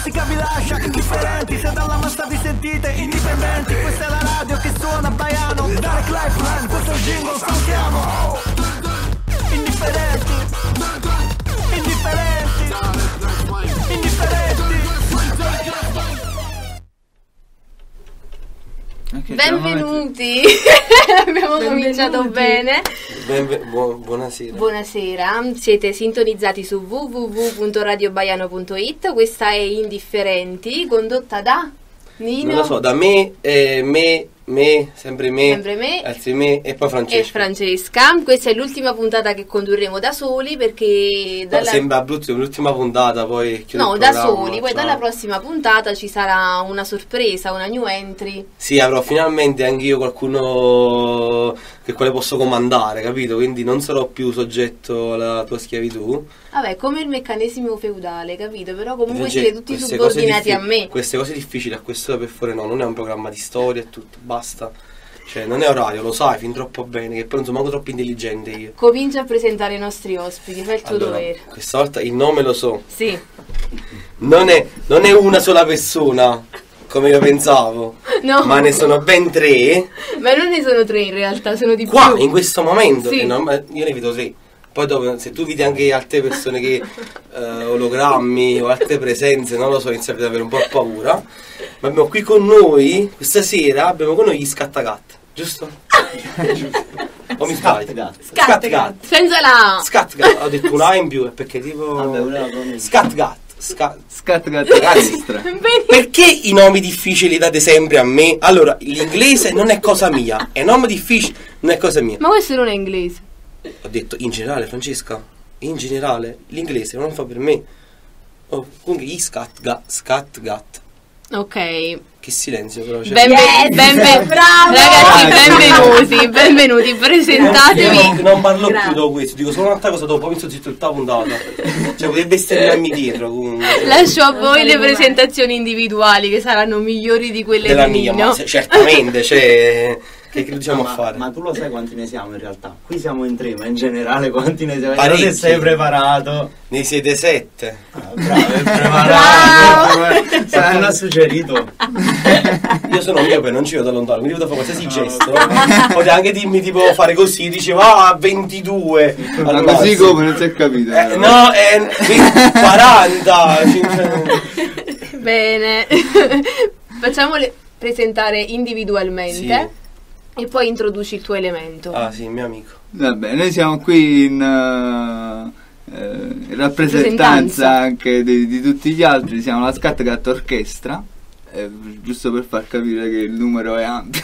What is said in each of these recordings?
musica vi lascia indifferenti, se dalla massa vi sentite indipendenti. Questa è la radio che suona Baiano, Dark Lifeline, questo è il jingle, saltiamo. Indifferenti, indifferenti, indifferenti. Okay, benvenuti. Abbiamo cominciato bene. Buonasera. Buonasera, siete sintonizzati su www.radiobaiano.it. Questa è Indifferenti, condotta da Nino. Non lo so, da me, sempre me, altri me e poi Francesca. E Francesca. Questa è l'ultima puntata che condurremo da soli perché sembra brutto, l'ultima puntata poi no, da soli, poi dalla prossima puntata ci sarà una sorpresa, una new entry. Sì, avrò finalmente anch'io qualcuno che quale posso comandare, capito? Quindi non sarò più soggetto alla tua schiavitù. Vabbè, come il meccanismo feudale, capito? Però comunque siete tutti subordinati a me. Queste cose difficili a quest'ora per fare no, non è un programma di storia e tutto, basta. Cioè, non è orario, lo sai, fin troppo bene, che poi non sono manco troppo intelligente io. Comincia a presentare i nostri ospiti, fai il tuo dovere. Questa volta il nome lo so. Sì. Non è una sola persona, come io pensavo. No. Ma ne sono ben 3. Ma non ne sono 3 in realtà, sono di qua, più. In questo momento? Sì. Io ne vedo 3. Poi dopo, se tu vedi anche altre persone che ologrammi o altre presenze, non lo so, inizio ad avere un po' paura. Ma abbiamo qui con noi, questa sera, abbiamo con noi gli Scattagat, giusto? O mi sbaglio? Scatgat. Senza la Scatgat, ho detto una in più, perché tipo... Scatgat. Scatgat, ragazzi, perché i nomi difficili date sempre a me? Allora, l'inglese non è cosa mia, e nome difficile non è cosa mia. Ma questo non è inglese. Ho detto in generale, Francesca, in generale l'inglese non fa per me. Oh, comunque gli Scatgat. Ok. Che silenzio però. Bravo! Ragazzi, benvenuti, presentatevi. Non parlo più dopo questo, dico solo un'altra cosa dopo, penso zitto tutta la puntata. Cioè potrebbe sterminarmi dietro comunque. Lascio a voi le presentazioni individuali che saranno migliori di quelle della di mia, Nino. ma certamente, cioè... Che riusciamo a fare? Ma tu lo sai quanti ne siamo in realtà? Qui siamo in 3, ma in generale quanti ne siamo? Parecchi. Se sei preparato. Ne siete 7. Bravo, è preparato. Hanno suggerito. Io sono miope, non ci vedo da lontano, quindi devo fare qualsiasi gesto. Potete anche dirmi tipo fare così, diceva 22. Ma così come non si è capito. No, 40. Bene. Facciamole presentare individualmente. Sì. E poi introduci il tuo elemento. Ah sì, mio amico. Vabbè, noi siamo qui in rappresentanza anche di tutti gli altri. Siamo la Scatgat Orchestra, giusto per far capire che il numero è ampio.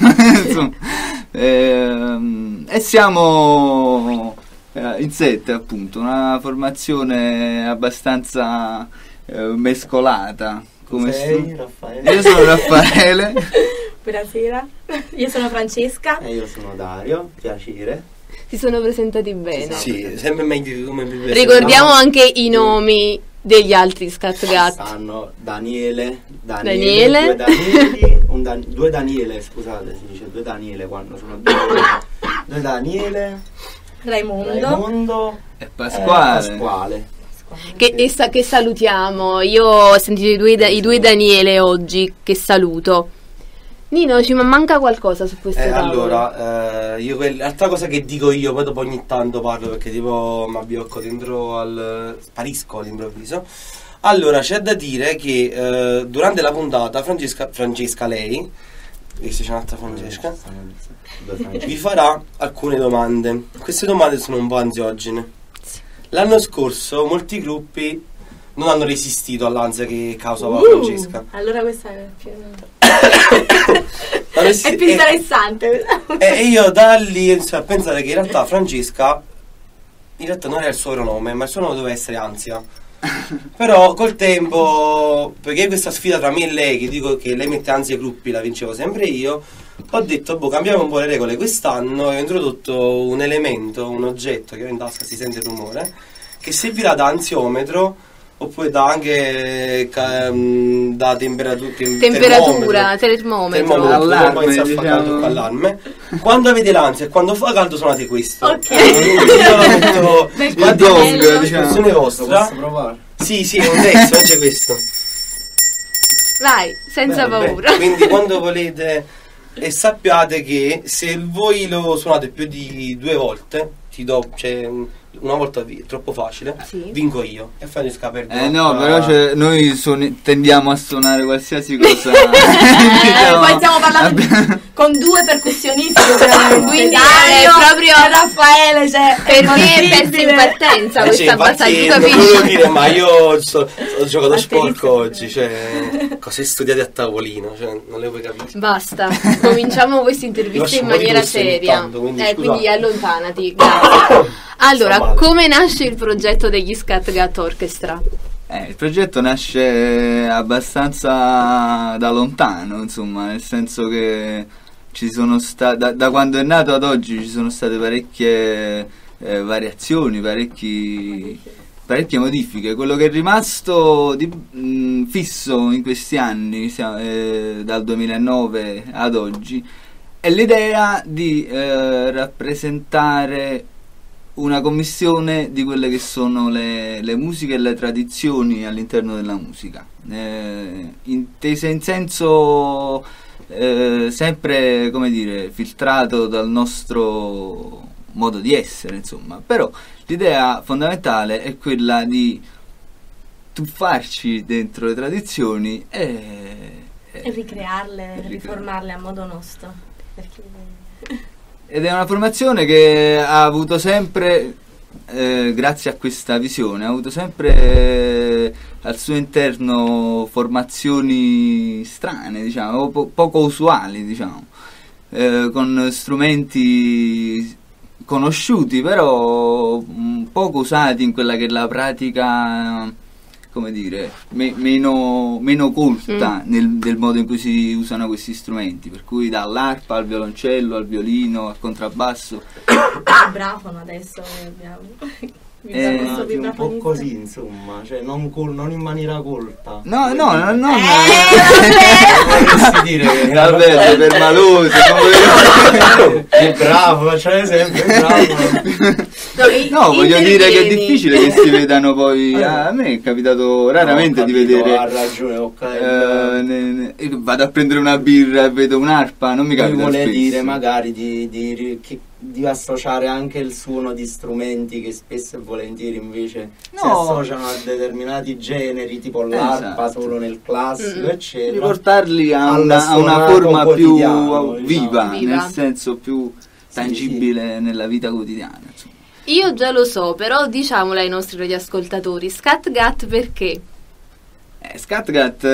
E siamo in 7 appunto, una formazione abbastanza mescolata. Come sei, Raffaele? Io sono Raffaele. Buonasera, io sono Francesca. E io sono Dario, piacere. Si sono presentati bene. Sì, sempre meglio come ricordiamo anche i nomi degli altri Scatgat. Stanno Daniele, Due Daniele, scusate, si dice 2 Daniele quando sono 2 Daniele, Raimondo e Pasquale. Che salutiamo. Io ho sentito i due Daniele oggi, che saluto. Nino, ci manca qualcosa su questo tavolo? Allora, io l'altra cosa che dico io, poi dopo ogni tanto parlo perché tipo mi abbiocco dentro sparisco all'improvviso. Allora, c'è da dire che durante la puntata Francesca lei, se c'è un'altra Francesca, vi farà alcune domande. Queste domande sono un po' ansiogene. L'anno scorso molti gruppi non hanno resistito all'ansia che causava Francesca. Allora questa è più è più interessante. E io da lì inizio a pensare che in realtà Francesca non era il suo vero nome, ma il suo nome doveva essere Ansia. Però col tempo, perché questa sfida tra me e lei, che dico che lei mette ansia ai gruppi, la vincevo sempre io, ho detto cambiamo un po' le regole quest'anno e ho introdotto un elemento, un oggetto che ho in tasca, si sente il rumore, che servirà da ansiometro oppure da anche da temperatura, termometro, allarme, diciamo. Allarme. Quando avete l'ansia e quando fa caldo suonate questo. Ok. Il dong, diciamo, vostra. Posso provare? Sì, un testo, c'è questo. Vai, senza paura. Quindi quando volete, e sappiate che se voi lo suonate più di 2 volte, ti do, cioè, una volta è troppo facile, Sì. vinco io e Francesca perde. No, però noi tendiamo a suonare qualsiasi cosa. Poi stiamo parlando con 2 percussionisti, Quindi Dario è proprio e Raffaele, cioè, per me è persa in partenza Sì, questa infatti, battaglia, non capisci? volevo dire, ma io ho giocato sporco Batterista. oggi, cioè cose studiate a tavolino, cioè non le puoi capire. Basta, cominciamo questa intervista Lascio in un po' di maniera tosse ogni seria. tanto, quindi Quindi scusate. allontanati, grazie. Allora, Sto male. come nasce il progetto degli Scatgat Orchestra? Il progetto nasce abbastanza da lontano, insomma, nel senso che ci sono da quando è nato ad oggi ci sono state parecchie variazioni, parecchie modifiche. Quello che è rimasto fisso in questi anni, dal 2009 ad oggi, è l'idea di rappresentare una commissione di quelle che sono le musiche e le tradizioni all'interno della musica, intese in senso sempre, come dire, filtrato dal nostro modo di essere, insomma. Però l'idea fondamentale è quella di tuffarci dentro le tradizioni e ricrearle, riformarle a modo nostro. Ed è una formazione che ha avuto sempre, grazie a questa visione, ha avuto sempre al suo interno formazioni strane, diciamo, poco usuali, diciamo, con strumenti conosciuti, però poco usati in quella che è la pratica, come dire, meno colta del modo in cui si usano questi strumenti, per cui dall'arpa al violoncello, al violino, al contrabbasso. Il vibrafono adesso abbiamo. Un po' così, insomma, cioè non in maniera colta. No. Vorresti dire che Vabbè, per maloso. è bravo, faccia l'esempio, è bravo. No, voglio dire che è intervieni. difficile che si vedano poi. A me è capitato raramente Ho di capito, vedere. ha ragione, ok. Vado a prendere una birra e vedo un'arpa, non mi Lui capita vuole spesso. dire magari di associare anche il suono di strumenti che spesso e volentieri invece si No. associano a determinati generi, tipo l'arpa Esatto. solo nel classico, Di eccetera. portarli a Al una suonato forma più quotidiano, viva, Viva. nel senso più tangibile nella vita quotidiana, insomma. Io già lo so, però diciamolo ai nostri radioascoltatori, Scatgat perché? Scatgat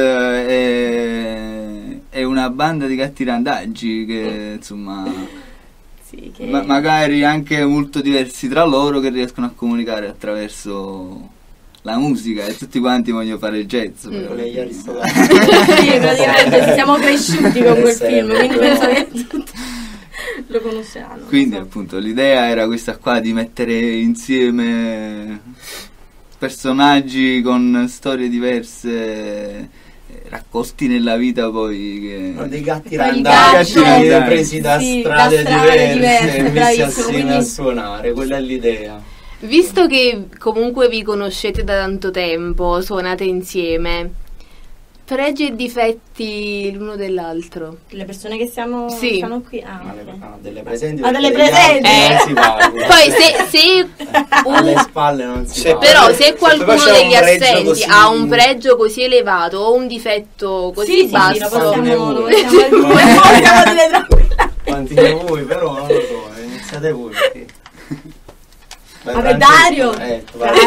è una banda di gatti randaggi che insomma Sì, che magari anche molto diversi tra loro, che riescono a comunicare attraverso la musica, e tutti quanti vogliono fare il jazz. però. Con gli Aristoteli. sì, praticamente siamo cresciuti con quel Sempre. film, quindi penso che tutti lo conosceranno. Quindi non so. appunto l'idea era questa qua, di mettere insieme personaggi con storie diverse, raccolti nella vita poi No, dei gatti Poi i randaggi gatti, presi da sì, strade da strade diverse e messi bravissimo, assieme quindi- a suonare, quella è l'idea. Visto che comunque vi conoscete da tanto tempo, suonate insieme, pregi e difetti l'uno dell'altro. Le persone che stanno qui. Ah, ok. Delle presenti, Ah, delle perché degli presenti. altri non si parla. Poi se alle spalle non si Se parla. però se qualcuno facciamo degli un pregio assenti così- ha un pregio così elevato o un difetto così Sì, lo basso, possiamo, lo Quanti possiamo dire tranquillamente. Quanti di voi, però non lo so, iniziate voi perché... Vabbè, Dario. Vai.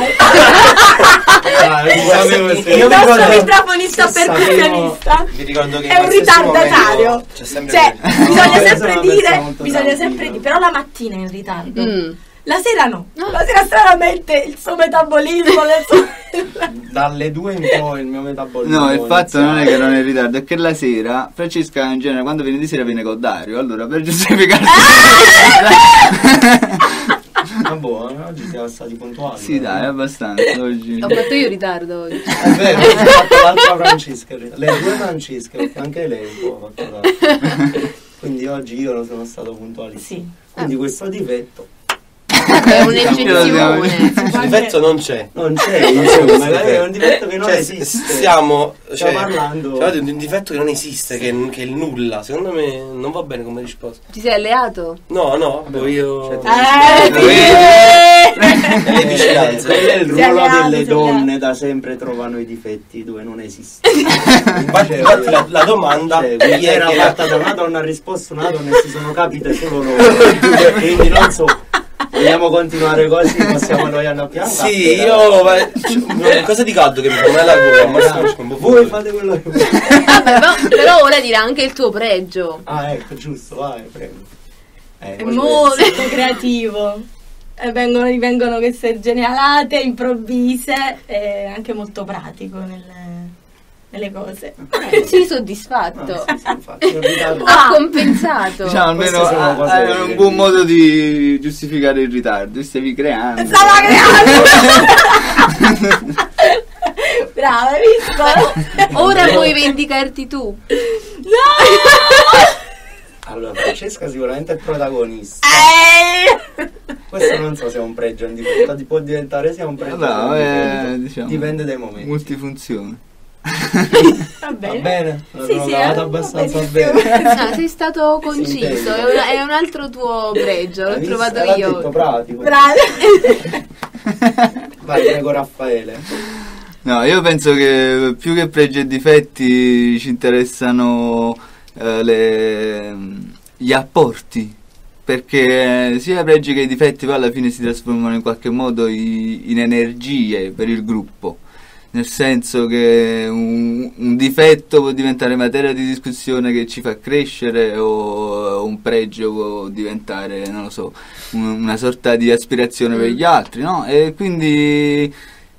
Il nostro vibrafonista percussionista Vi ricordo che è un in qualsiasi ritardatario. momento c'è sempre Cioè, quel- bisogna No, sempre sono una dire, persona molto bisogna sempre tranquilla. dire, però la mattina è in ritardo. Mm. La sera no. La sera stranamente il suo metabolismo, le sue... Dalle 2 in poi il mio metabolismo. No, il fatto inizia- non è che non è in ritardo, è che la sera Francesca in genere quando viene di sera viene con Dario, allora per giustificarsi Ah, buono, oggi siamo stati puntuali. sì, dai, abbastanza oggi. ho fatto io ritardo oggi. È vero, ho fatto l'altra Francesca, le 2 Francesche, perché anche lei un po' ha fatto tanto. Quindi oggi io non sono stato puntuale. Sì. Quindi questo difetto è un'eccezione. Il difetto non c'è. Non c'è, magari è un difetto che non esiste. Stiamo parlando. Di un difetto che non esiste, che è il nulla. Secondo me non va bene come risposta. Ti sei alleato? No, io. Le vicinanze. Quello è il ruolo delle donne, da sempre trovano i difetti dove non esistono. Infatti la domanda era fatta da una donna, ha risposto una donna e si sono capite solo loro. Quindi non so. Vogliamo continuare così? Possiamo noi andare a piangere? Sì, cosa di caldo che mi fa la gola? Voi fate quello che volete. Vabbè, però ora dirà anche il tuo pregio. Ah, ecco, giusto, vai, prego. È molto creativo. E vengono queste genialate improvvise e anche molto nelle cose. Sei soddisfatto. Sì, infatti, Ha compensato. Diciamo, almeno è un buon modo di giustificare il ritardo. Vi stavi creando. Stava creando! Brava, hai visto? Ora puoi vendicarti tu. No! Allora, Francesca sicuramente è protagonista. Questo non so se è un pregio o un difetto, può diventare sia un pregio o un difetto. Diciamo, dipende dai momenti. Multifunzione. Va bene. Va bene? Sì, L'ho sì, lavorato abbastanza bene. Sei stato conciso, è un altro tuo pregio, l'ho trovato L'ha io. detto pratico. Brava. Vai, prego Raffaele. No, io penso che più che pregi e difetti ci interessano gli apporti, perché sia i pregi che i difetti poi alla fine si trasformano in qualche modo in energie per il gruppo, nel senso che un difetto può diventare materia di discussione che ci fa crescere, o un pregio può diventare, non lo so, una sorta di aspirazione per gli altri, no? E quindi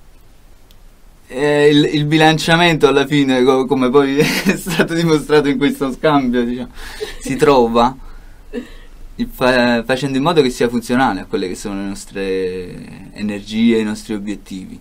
il bilanciamento alla fine, come poi è stato dimostrato in questo scambio, diciamo, si trova facendo in modo che sia funzionale a quelle che sono le nostre energie, i nostri obiettivi.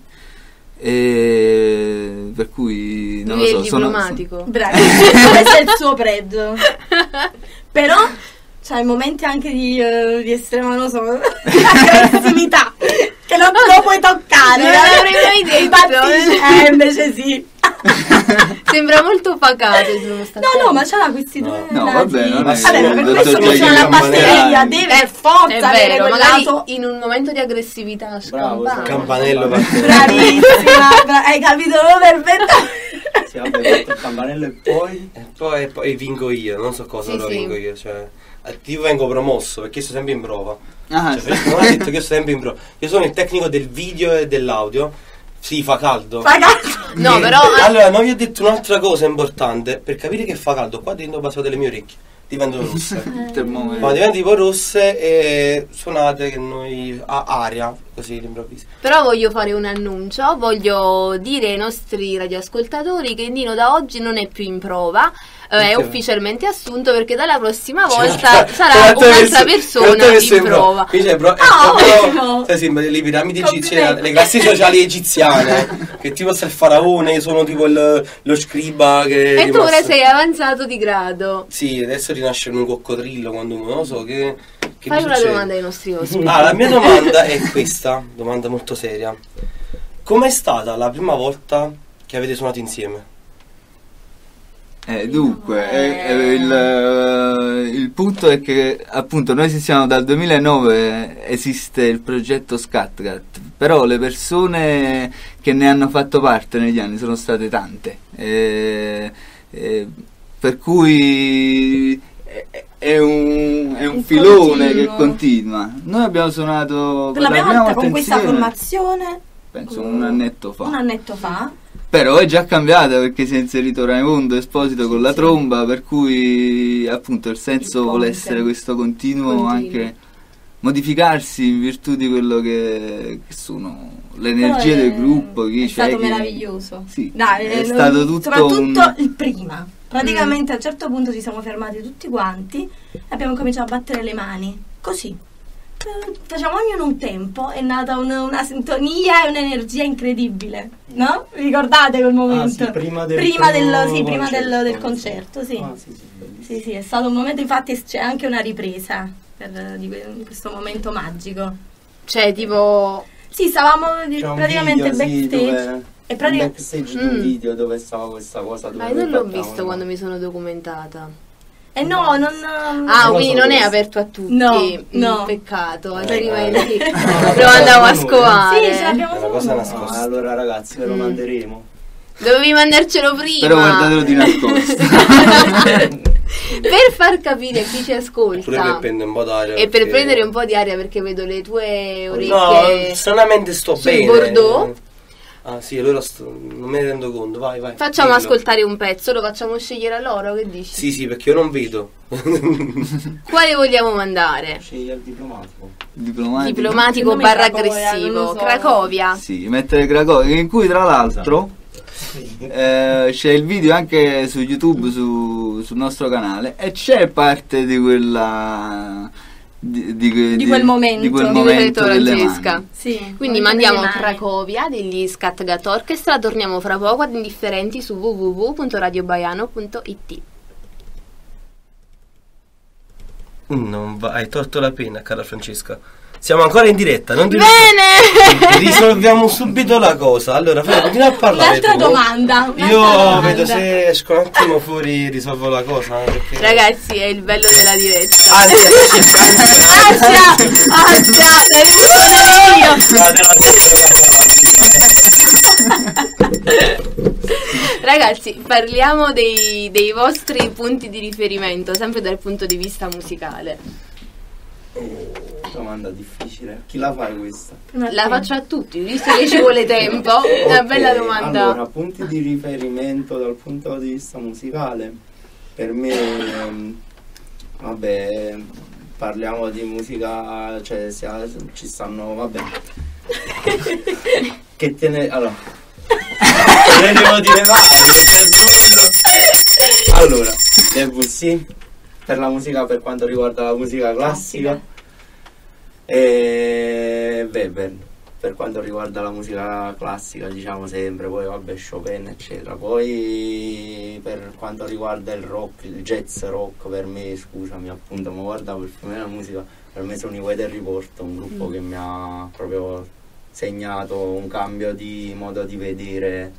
E per cui non lo so, diplomatico. Bravo, questo è il suo pregio. Però c'hai momenti anche di estrema, non so, aggressività che non lo puoi toccare. Non l'avrei mai detto. Invece sì. Sembra molto pacato. No, ma c'ha questi due. No, vabbè, non è per questo c'è la batteria, deve forza è avere vero, quel magari lato. in un momento di aggressività Bravo, scampante. Campanello Bravissima, hai capito perfetto. Sì, vabbè, fatto il campanello e poi vinco io, non so cosa Sì, lo sì. vinco io, cioè io vengo promosso perché sto sempre in prova. Ah, Cioè, non ha detto che io sto sempre in prova. Io sono il tecnico del video e dell'audio. Sì, fa caldo. No, però Allora, non vi ho detto un'altra cosa importante. Per capire che fa caldo, qua dentro passate le mie orecchie. Diventano rosse. il termometro. Ma diventano tipo rosse e suonate che noi a aria, così all'improvviso. Però voglio fare un annuncio, voglio dire ai nostri radioascoltatori che Nino da oggi non è più in prova, è ufficialmente assunto, perché dalla prossima volta sarà un'altra persona in prova. Qui c'è le piramidi egiziane, le classi sociali egiziane, che tipo sei il faraone, io sono tipo lo scriba che... E tu ora sei avanzato di grado. Sì, adesso rinasce in un coccodrillo quando non lo so che Fai una succede? domanda ai nostri ospiti. La mia domanda è questa, domanda molto seria. Com'è stata la prima volta che avete suonato insieme? Dunque, il punto è che appunto noi esistiamo dal 2009, esiste il progetto Scatcat, però le persone che ne hanno fatto parte negli anni sono state tante, per cui è un filone continuo. che continua. Noi abbiamo suonato Per la prima volta con questa insieme, formazione penso un annetto fa. un annetto fa. Però è già cambiata, perché si è inserito Raimondo Esposito con la tromba, per cui appunto il senso vuole essere questo continuo, anche modificarsi in virtù di quello che sono le energie del gruppo, chi è c'è, stato chi... meraviglioso. Sì, Dai, è stato tutto soprattutto il prima. Praticamente a un certo punto ci siamo fermati tutti quanti e abbiamo cominciato a battere le mani, così. Facciamo ognuno un tempo, è nata una sintonia e un'energia incredibile, no? Ricordate quel momento? Sì, prima del concerto, sì. Sì, Sì, è stato un momento, infatti c'è anche una ripresa di questo momento magico. Cioè, tipo... Sì, stavamo C'è un praticamente video, sì, backstage. un backstage di un video dove stava questa cosa. Dove non l'ho battavano. visto quando mi sono documentata. No, non... Ah, Non lo quindi so non è questo. aperto a tutti. No. Peccato, No. altrimenti No. lo andavo a Sì, scovare. ce l'abbiamo È una solo cosa noi. nascosta. Allora ragazzi ve lo manderemo. Dovevi mandarcelo prima. Però guardatelo di nascosto. Per far capire a chi ci Pure ascolta per prendere un po' d'aria. e per perché- prendere un po' di aria, perché vedo le tue No, orecchie stranamente sto sul bene. Bordeaux. Ah sì, allora non me ne rendo conto, vai. Facciamo Dillo. ascoltare un pezzo, lo facciamo scegliere a loro, che dici? Sì, sì, perché io non vedo. Quale vogliamo mandare? Scegli il diplomatico. Diplomatico Secondo me barra Cracovia, non aggressivo. lo so. Cracovia. Sì, mettere Cracovia, in cui tra l'altro c'è il video anche su YouTube, sul nostro canale, e c'è parte di quella... Di quel momento. di quel Di momento Roberto delle Francesca. mani. Sì. Quindi mandiamo Cracovia degli Scat Gat Orchestra, torniamo fra poco ad Indifferenti su www.radiobaiano.it. Non va, hai torto la penna, cara Francesca. Siamo ancora in diretta, non ti Bene! risolviamo subito la cosa. Allora, fai, continua a parlare. Un'altra tu. domanda. Io vedo se esco un attimo fuori, risolvo la cosa. Perché... Ragazzi, è il bello della diretta. Ansia, L'hai risolvere io. Ragazzi, parliamo dei vostri punti di riferimento, sempre dal punto di vista musicale. Domanda difficile. Chi la fai questa? La faccio a tutti, visto che ci vuole tempo. Una Ok, bella domanda. Allora, punti di riferimento dal punto di vista musicale. Per me, vabbè, parliamo di musica, cioè ci stanno, vabbè. Che te ne... Allora... ne devo dire vari, perché è brutto. Allora, Debussy, per la musica, per quanto riguarda la musica classica. E Weber per quanto riguarda la musica classica, diciamo sempre, poi vabbè Chopin eccetera. Poi per quanto riguarda il rock, il jazz rock, per me, scusami appunto, ma guarda, per me la musica, per me sono i Weather Report, un gruppo che mi ha proprio segnato un cambio di modo di vedere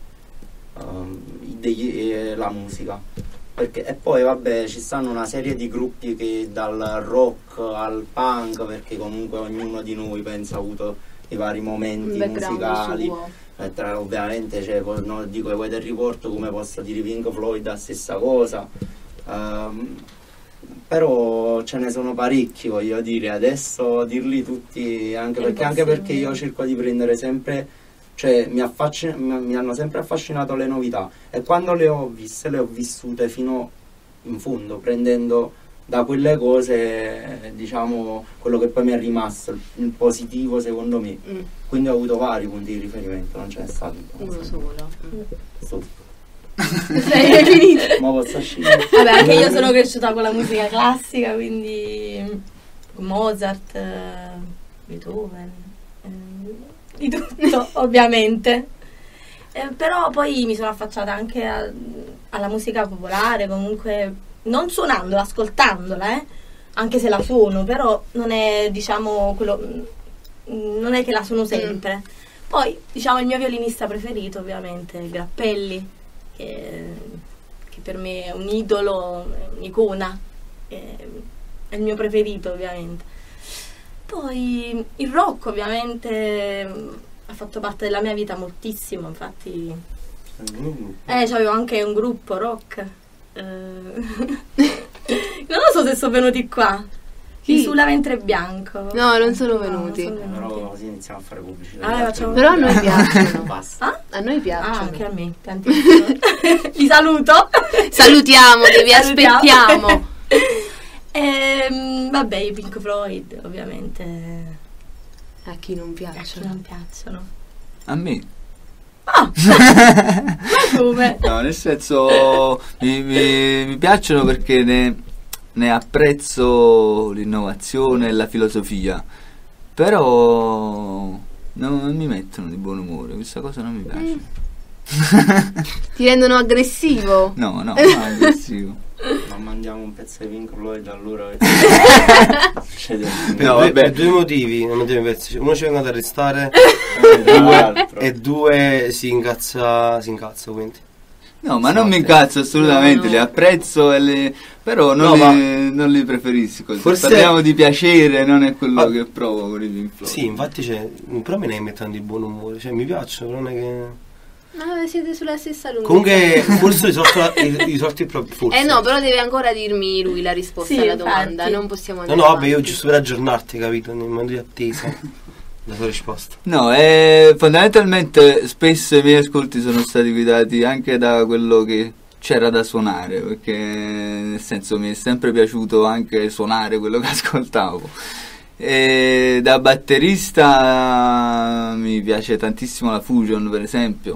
la musica. Perché, e poi vabbè ci stanno una serie di gruppi che dal rock al punk, perché comunque ognuno di noi pensa ha avuto i vari momenti musicali, ovviamente cioè, no, dico i Weather Report, come posso dire Pink Floyd, la stessa cosa, però ce ne sono parecchi, voglio dire, adesso dirli tutti, anche perché io cerco di prendere sempre, cioè mi hanno sempre affascinato le novità, e quando le ho viste le ho vissute fino in fondo, prendendo da quelle cose, diciamo, quello che poi mi è rimasto, il positivo secondo me. Quindi ho avuto vari punti di riferimento, non ce n'è stato Uno solo. Sei finito. Ma posso scegliere? Vabbè, anche io sono cresciuta con la musica classica, quindi Mozart, Beethoven, di tutto ovviamente. Però poi mi sono affacciata anche alla musica popolare, comunque non suonandola, ascoltandola, anche se la suono, però non è, diciamo, non è che la suono sempre. Poi, diciamo, il mio violinista preferito ovviamente è Grappelli, che per me è un idolo, è un'icona, è il mio preferito ovviamente. Poi il rock ovviamente ha fatto parte della mia vita moltissimo, infatti c'avevo anche un gruppo rock, non lo so se sono venuti qua. Chi? Sulla Ventre Bianco. No, non sono venuti. Però così iniziamo a fare pubblicità. Facciamo... Però a noi piacciono. Basta. A noi piacciono. Anche a me, tantissimo. Vi saluto. Salutiamo, vi aspettiamo. Vabbè, i Pink Floyd, ovviamente. A chi non A chi piacciono? non piacciono. A me? Ma come? No, nel senso mi piacciono perché ne apprezzo l'innovazione e la filosofia, però non mi mettono di buon umore, questa cosa non mi piace. Ti rendono aggressivo? No, aggressivo. non mandiamo un pezzo di Pink Floyd allora Per due motivi non mandiamo i pezzi. Uno ci vengono ad arrestare e due si incazza quindi. No, ma non mi incazzo assolutamente, li apprezzo, però non li preferisco. Forse parliamo di piacere, non è quello che provo con i Pink Floyd. Sì, infatti però me ne mettono di buon umore, cioè mi piacciono, non è che... No, siete sulla stessa lunghezza. Comunque forse risolti proprio forse. No, però deve ancora dirmi lui la risposta Sì, alla domanda, infatti. non possiamo No, andare no, vabbè, io avanti. giusto per aggiornarti, capito? Nel modo di attesa la tua risposta. No, fondamentalmente spesso i miei ascolti sono stati guidati anche da quello che c'era da suonare, perché nel senso mi è sempre piaciuto anche suonare quello che ascoltavo. E da batterista mi piace tantissimo la fusion, per esempio.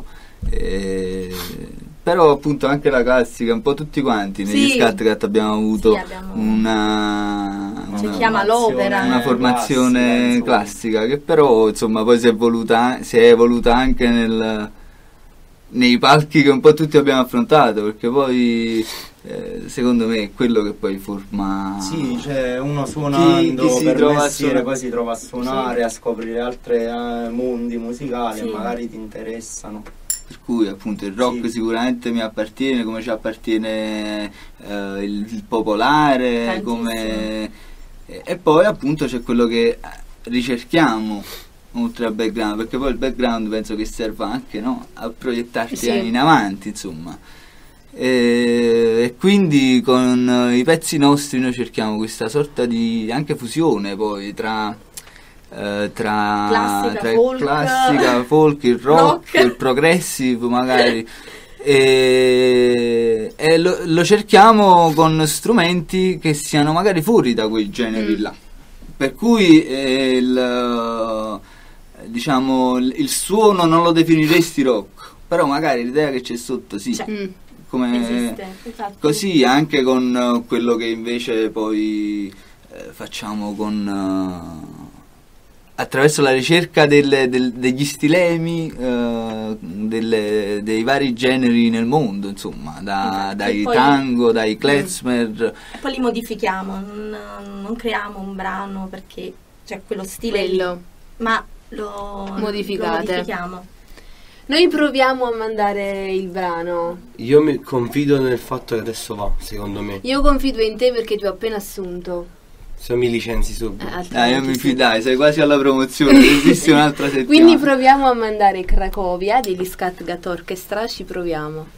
Però appunto anche la classica, un po' tutti quanti negli Sì. Scatcat abbiamo avuto Sì, abbiamo- una chiama l'opera. una formazione classica, classica che però insomma poi si è evoluta anche nei palchi che un po' tutti abbiamo affrontato, perché poi secondo me è quello che poi forma Sì, cioè uno suonando chi si per trova a mestiere suonare. poi si trova a suonare, a scoprire altri mondi musicali Sì. e magari ti interessano. per cui appunto il rock Sì. sicuramente mi appartiene, come ci appartiene il popolare, Tantissimo. come e poi appunto c'è quello che ricerchiamo oltre al background, perché poi il background penso che serva anche, no, a proiettarti Sì. in avanti, insomma. E quindi con i pezzi nostri noi cerchiamo questa sorta di anche fusione poi tra Classica, il folk, classica, folk, il rock, il progressive magari. E lo cerchiamo con strumenti che siano magari fuori da quei generi là, per cui diciamo il suono non lo definiresti rock, però magari l'idea che c'è sotto sì, C'è. come Esiste, infatti. così anche con quello che invece poi facciamo attraverso la ricerca degli stilemi dei vari generi nel mondo, insomma, Infatti, dai poi- tango, dai klezmer. E poi li modifichiamo, non creiamo un brano perché c'è quello stile lì, Quello. ma lo Modificate. lo modifichiamo. Noi proviamo a mandare il brano. Io mi confido nel fatto che adesso va, secondo me. Io confido in te perché ti ho appena assunto. Se mi licenzi subito. Altrimenti Io mi sì. fidai, sei quasi alla promozione, esisti un'altra settimana. Quindi proviamo a mandare Cracovia degli Scatgat Orchestra, ci proviamo.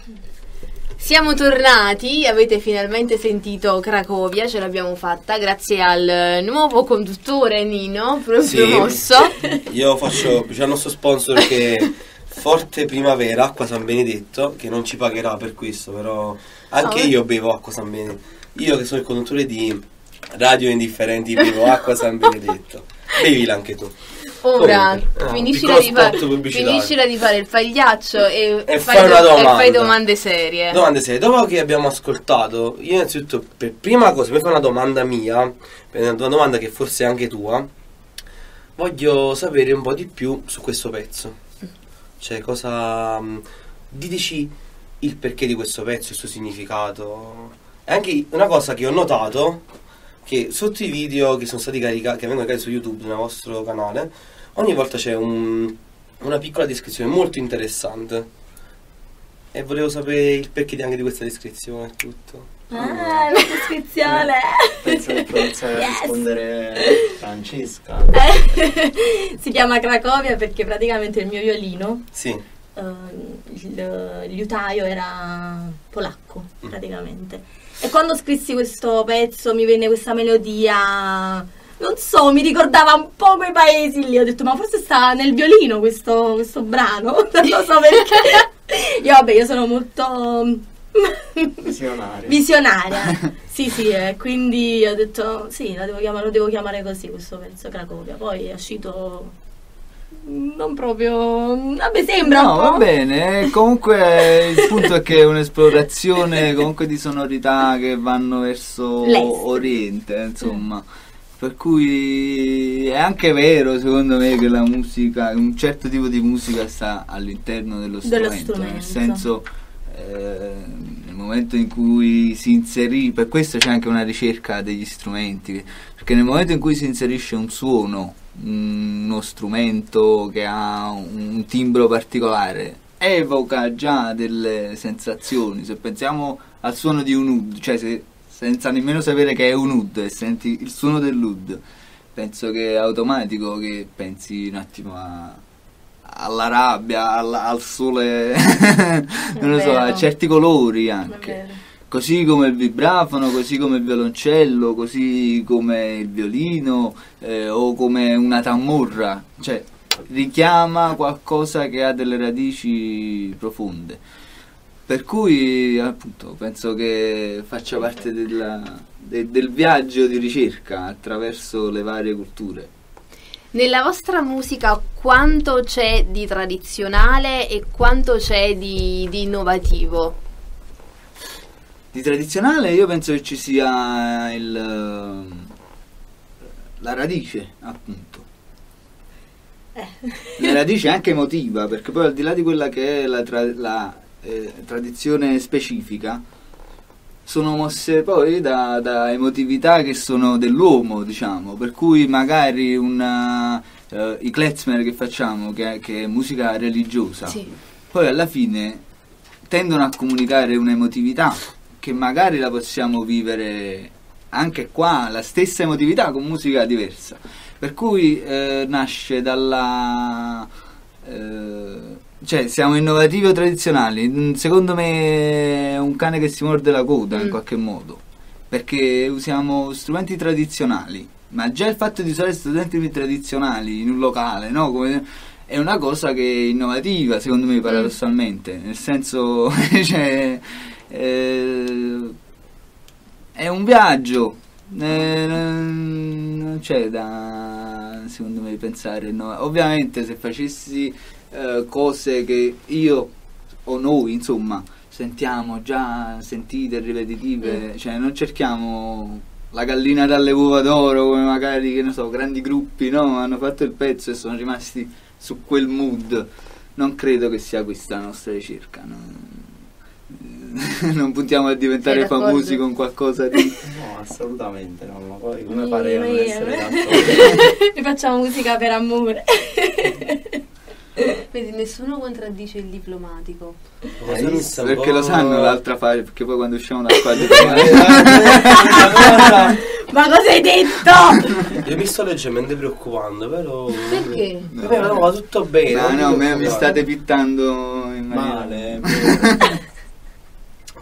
Siamo tornati, avete finalmente sentito Cracovia, ce l'abbiamo fatta grazie al nuovo conduttore Nino, promosso. Io faccio pubblicità al nostro sponsor che è Forte Primavera, Acqua San Benedetto, che non ci pagherà per questo, però anche io bevo Acqua San Benedetto. Io che sono il conduttore di Radio Indifferenti bevo Acqua San Benedetto. Bevila anche tu. Ora finiscila di fare il pagliaccio e fai domande serie. Dopo che abbiamo ascoltato, io innanzitutto per prima cosa, per fare una domanda mia, una domanda che forse è anche tua, voglio sapere un po' di più su questo pezzo. Cioè cosa... diteci il perché di questo pezzo, il suo significato. E anche una cosa che ho notato, che sotto i video che sono stati caricati, che vengono caricati su YouTube nel vostro canale, ogni volta c'è una piccola descrizione molto interessante. E volevo sapere il perché anche di questa descrizione e tutto. La descrizione! Penso che possa rispondere Francesca. Si chiama Cracovia perché praticamente il mio violino, Sì. il liutaio era polacco praticamente. E quando scrissi questo pezzo mi venne questa melodia, non so, mi ricordava un po' quei paesi lì. Ho detto, ma forse sta nel violino questo brano. Non lo so perché. Io sono molto visionaria. Sì, quindi ho detto, sì, lo devo chiamare così questo pezzo, Cracovia. Poi è uscito non proprio, vabbè, sembra un po'. Va bene, comunque il punto è che è un'esplorazione comunque di sonorità che vanno verso oriente, insomma. Per cui è anche vero, secondo me, che la musica, un certo tipo di musica sta all'interno dello strumento. Nel senso, nel momento in cui si inserisce, per questo c'è anche una ricerca degli strumenti, perché nel momento in cui si inserisce un suono, uno strumento che ha un timbro particolare, evoca già delle sensazioni. Se pensiamo al suono di un oud, cioè senza nemmeno sapere che è un oud e senti il suono dell'oud, penso che è automatico che pensi un attimo alla rabbia, al sole, non lo so, a certi colori anche. Così come il vibrafono, così come il violoncello, così come il violino o come una tamurra, cioè richiama qualcosa che ha delle radici profonde. Per cui appunto penso che faccia parte del viaggio di ricerca attraverso le varie culture. Nella vostra musica quanto c'è di tradizionale e quanto c'è di innovativo? Di tradizionale io penso che ci sia la radice, appunto. La radice anche emotiva, perché poi al di là di quella che è la tradizione specifica, sono mosse poi da emotività che sono dell'uomo, diciamo, per cui magari i klezmer che facciamo, che è musica religiosa, sì, poi alla fine tendono a comunicare un'emotività che magari la possiamo vivere anche qua, la stessa emotività con musica diversa, per cui nasce dalla... cioè siamo innovativi o tradizionali? Secondo me è un cane che si morde la coda in qualche modo, perché usiamo strumenti tradizionali, ma già il fatto di usare strumenti tradizionali in un locale, no? È una cosa che è innovativa, secondo me, paradossalmente, nel senso cioè, è un viaggio, non c'è da, secondo me, pensare, no? Ovviamente se facessi cose che io o noi, insomma, sentiamo già sentite, ripetitive, cioè non cerchiamo la gallina dalle uova d'oro come magari, che ne so, grandi gruppi, no? Hanno fatto il pezzo e sono rimasti su quel mood. Non credo che sia questa la nostra ricerca, non puntiamo a diventare famosi con qualcosa di... No, assolutamente no, ma poi come pare non essere d'accordo. Noi facciamo musica per amore. Vedi, nessuno contraddice il diplomatico. Perché lo sanno l'altra fase, perché poi quando usciamo da qua ma cosa hai detto? Io mi sto leggermente preoccupando, però... Perché? No, va tutto bene. No, mi state pittando in male.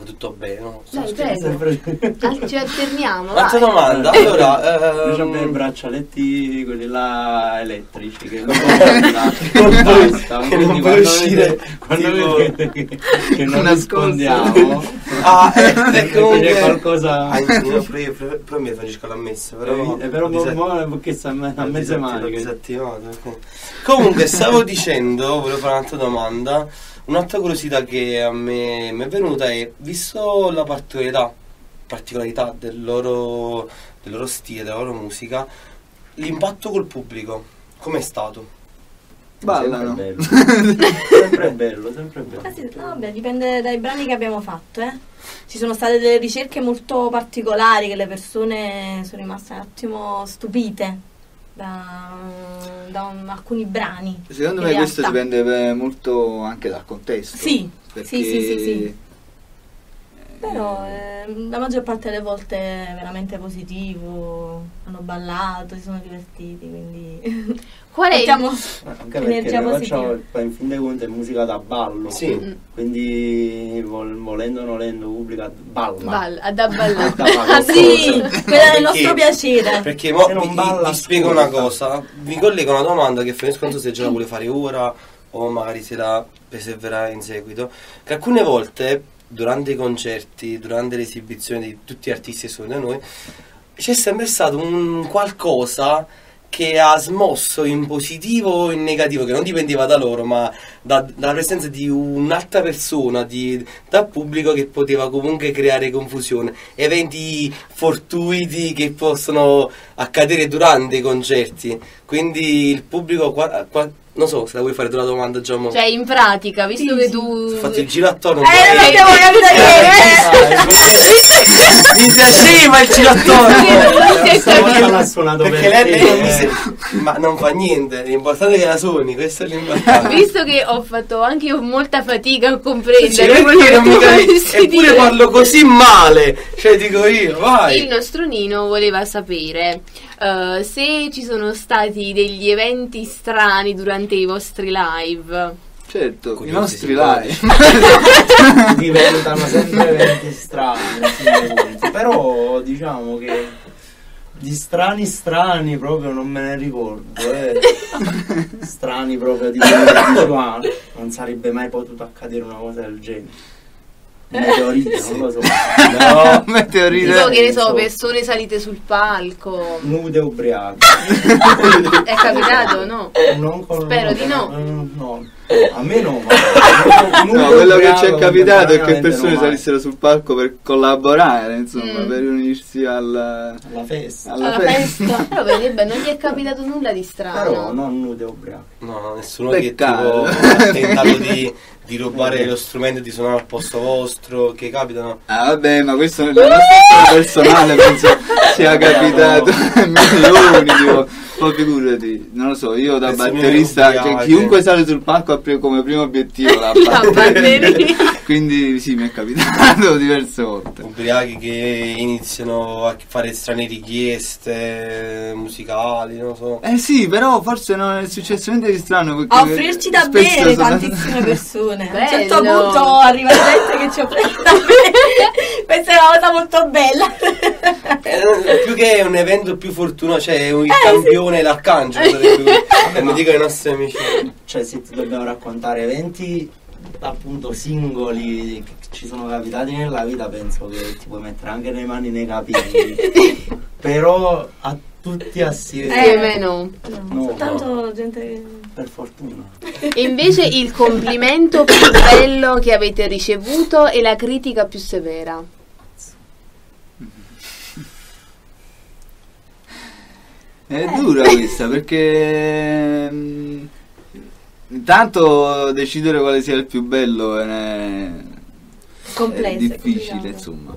tutto bene, no? Dai, prego. Sempre... Ci alterniamo. Un'altra vai. domanda, Noi allora... abbiamo i braccialetti, quelli là elettrici, che non basta, che non quindi puoi uscire, quando tipo- vedete che non nascondiamo, e comunque... c'è qualcosa... Però mi Francesco l'ha messo, però... però perché sta a mezze mani. Disattivato, ok. Comunque stavo dicendo, volevo fare un'altra domanda. Un'altra curiosità che a me mi è venuta è, visto la particolarità del loro stile, della loro musica, l'impatto col pubblico, com'è stato? Ballano. Sempre bello, sempre bello. Sì, no, vabbè, dipende dai brani che abbiamo fatto, eh. Ci sono state delle ricerche molto particolari che le persone sono rimaste un attimo stupite da alcuni brani. Secondo in me questo realtà. dipende molto anche dal contesto. Sì, perché sì. Però la maggior parte delle volte è veramente positivo, hanno ballato, si sono divertiti, quindi Qual è il... mettiamo Anche perché energia noi positiva. facciamo, in fin dei conti è musica da ballo. Sì. Quindi volendo o nolendo pubblica balla. Da ballare. Ah, sì, quello è il nostro piacere. Perché mo Se non balla, vi spiego ascolta. una cosa, vi collego una domanda che Francesco non so se già la vuole fare ora o magari se la persevererà in seguito, che alcune volte durante i concerti, durante le esibizioni di tutti gli artisti che sono da noi, c'è sempre stato un qualcosa che ha smosso in positivo o in negativo, che non dipendeva da loro, ma dalla presenza di un'altra persona, dal pubblico, che poteva comunque creare confusione. Eventi fortuiti che possono accadere durante i concerti. Quindi il pubblico, non so se la vuoi fare tu la domanda, già mo. Cioè, in pratica, visto Sì, che sì. tu... Ho fatto il giro attorno. Non abbiamo capito niente. Mi piaceva il giro attorno. Stavolta l'ha suonato Perché per lei te, non mi ma non fa niente, l'importante è che la suoni, questo è l'importante. Visto che ho fatto anche io molta fatica a comprendere Perché quello che non tu mi volessi eppure dire. parlo così male, cioè dico io, vai. Il nostro Nino voleva sapere se ci sono stati degli eventi strani durante i vostri live. Certo, i Curiosi, nostri simpatici. live. diventano sempre eventi strani, in fin dei conti. Però diciamo che di strani proprio non me ne ricordo, strani proprio di quelli che dico, non sarebbe mai potuto accadere una cosa del genere. Meteorite, non lo so. Però Meteorite. Tipo, che ne so, so. persone salite sul palco. nude ubriache. È capitato, no? Non con Spero di no. No, a me no. No, quello che ci è Ubriaco, capitato è che contemporaneamente persone no, mai. salissero sul palco per collaborare, insomma, per unirsi alla festa. alla Alla festa. festa. Però vedete, non gli è capitato nulla di strano. Però non nude ubriache. No, nessuno Peccato. che tipo ha tentato di rubare lo strumento e di suonare al posto vostro, che capitano. Ah vabbè, ma questo nella nostra storia personale penso sia capitato a milioni, tipo, poi figurati, non lo so, io da Persone batterista, cioè, ubriache. chiunque sale sul palco ha come primo obiettivo la La batteria. batteria. Quindi sì, mi è capitato diverse volte. Ubriachi che iniziano a fare strane richieste musicali, non lo so. Eh sì, però forse non è successo niente di strano perché A offrirci da spesso bere sono- tantissime persone. A un Bello. certo punto arriva gente che ci offre da bere. Questa è una cosa molto bella. Più che un evento più fortunato, cioè il campione e l'arcangelo sarebbe mi dicono i nostri amici. Cioè, se ti dobbiamo raccontare eventi appunto singoli che ci sono capitati nella vita, penso che ti puoi mettere anche le mani nei capelli. Però a tutti assieme, No. No, Soltanto gente che... per fortuna. E invece il complimento più bello che avete ricevuto e la critica più severa. È dura questa perché intanto decidere quale sia il più bello è Complesso, difficile, complicato. insomma.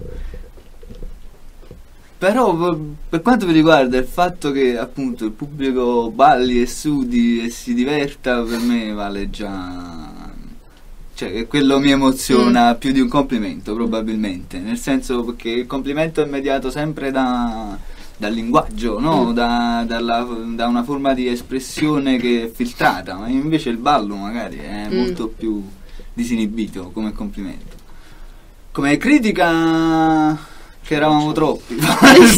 Però per quanto mi riguarda il fatto che appunto il pubblico balli e sudi e si diverta, per me vale già, cioè che quello mi emoziona più di un complimento probabilmente, nel senso che il complimento è mediato sempre dal linguaggio, no? Da una forma di espressione che è filtrata, ma invece il ballo magari è molto più disinibito come complimento. Come critica che eravamo troppi. Troppi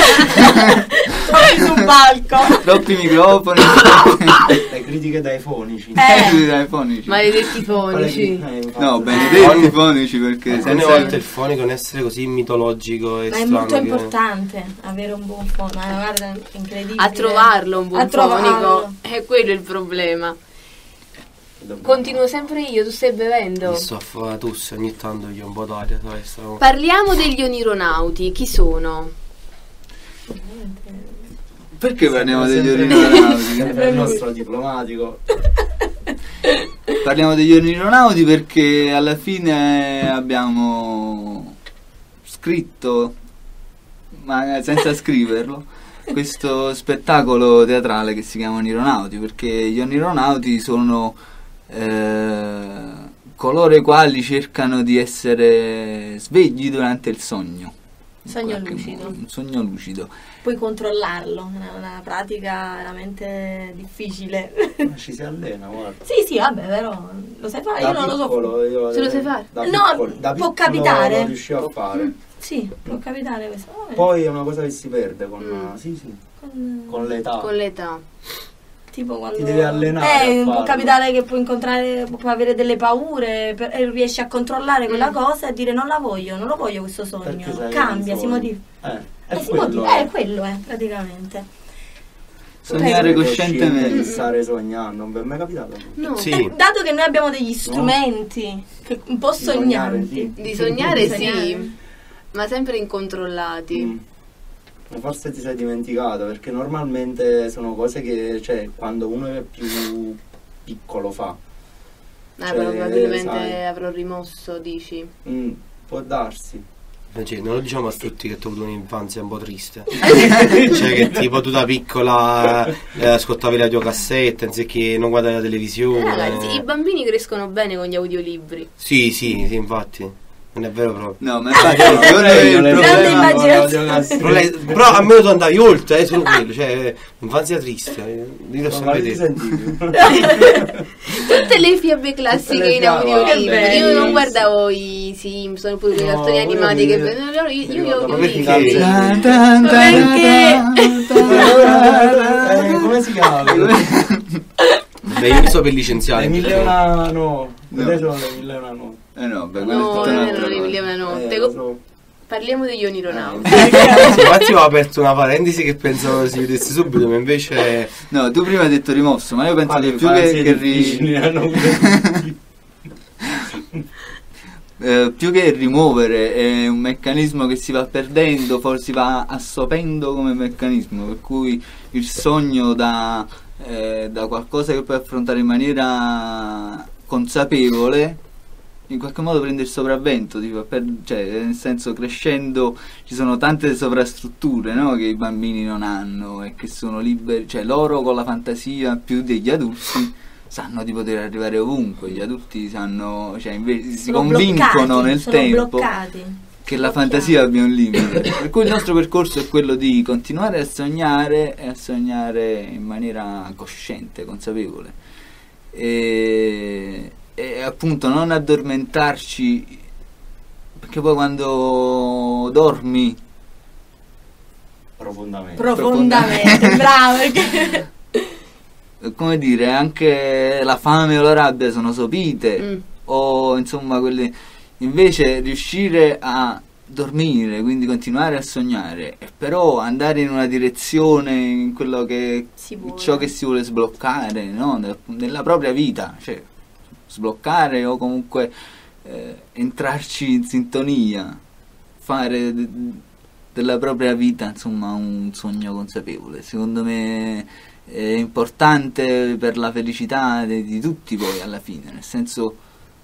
sul palco. Troppi microfoni. Le critiche dai fonici. Dai fonici. Maledetti fonici. No, benedetti fonici, perché Alcune senza... volte il fonico non essere così mitologico e Ma è strano molto che- importante avere un buon fonico. Guarda, è incredibile. A trovarlo un buon A trovarlo. fonico. È quello il problema. Continuo sempre io, tu stai bevendo? Mi sto a fare tosse, ogni tanto io un po' d'aria, sai, stavo... Parliamo degli onironauti. Chi sono? Perché parliamo degli Sempre onironauti? il nostro diplomatico. Parliamo degli onironauti perché alla fine abbiamo scritto, ma senza scriverlo, questo spettacolo teatrale che si chiama Onironauti, perché gli onironauti sono coloro i quali cercano di essere svegli durante il sogno. In Sogno qualche lucido. modo, un sogno lucido. Puoi controllarlo, è una pratica veramente difficile. Ma ci si allena, guarda. Sì, vabbè, però lo sai fare, io non lo so. Io Se lo sai fare? da No, piccolo- da può piccolo capitare. Non riuscivo a fare. Sì, può capitare questo. Vabbè. Poi è una cosa che si perde con, sì, con l'età. Con l'età. Tipo quando Ti devi allenare a può farlo. capitare che puoi incontrare, puoi avere delle paure e riesci a controllare quella cosa e dire non lo voglio questo sogno. Perché sai Cambia, i si sogni. modifica. È Si quello. modifica, è quello, praticamente. Sognare Di coscientemente. stare sognando, non vi è mai capitato? No. Sì. Dato che noi abbiamo degli strumenti un po' sognare, sognanti. Di sognare Di sognare. sì, ma sempre incontrollati. Ma forse ti sei dimenticato, perché normalmente sono cose che, cioè, quando uno è più piccolo fa. Cioè, Probabilmente sai. avrò rimosso, dici. Può darsi. Cioè, non lo diciamo a tutti che tu hai avuto un'infanzia un po' triste. Cioè che tipo tu da piccola ascoltavi la radiocassetta anziché non guardavi la televisione. Ragazzi, i bambini crescono bene con gli audiolibri. Sì, infatti. Non è vero proprio. No, ma infatti non è il Grande problema. immaginazione. Però almeno tu andavi oltre, solo quello, cioè infanzia triste. Io Non so mai vedere. sentito. Tutte le fiabe classiche Tutte le in fiabe, audiolibri. bellissimo. Io non guardavo i Simpson, pure i No, cartoni animati che io- io Ma audiolibri. perché? Come si chiama? Beh, io mi so per licenziare. Le mille e una no. No. Quelle sono le mille e una no. No, beh, No, quella è tutta non un'altra erano le cosa. mille e una notte. Lo so. Parliamo degli onironauti. Infatti ho aperto una parentesi che pensavo si vedesse subito, ma invece No, tu prima hai detto rimosso, ma io penso che più più che rimuovere è un meccanismo che si va perdendo, forse si va assopendo come meccanismo, per cui il sogno da qualcosa che puoi affrontare in maniera consapevole in qualche modo prende il sopravvento, tipo, cioè, nel senso, crescendo ci sono tante sovrastrutture, no, che i bambini non hanno e che sono liberi, cioè loro con la fantasia più degli adulti sanno di poter arrivare ovunque, gli adulti sanno, cioè invece si Sono convincono bloccati, nel sono tempo bloccati. che la fantasia abbia un limite. Per cui il nostro percorso è quello di continuare a sognare e a sognare in maniera cosciente, consapevole. E appunto non addormentarci, perché poi quando dormi Profondamente, bravo, perché come dire, anche la fame o la rabbia sono sopite, o insomma quelle, invece riuscire a dormire, quindi continuare a sognare e però andare in una direzione, in quello che si vuole. ciò che si vuole sbloccare, no? Nella propria vita, cioè sbloccare o comunque entrarci in sintonia, fare della propria vita insomma un sogno consapevole. Secondo me è importante per la felicità di tutti poi alla fine, nel senso,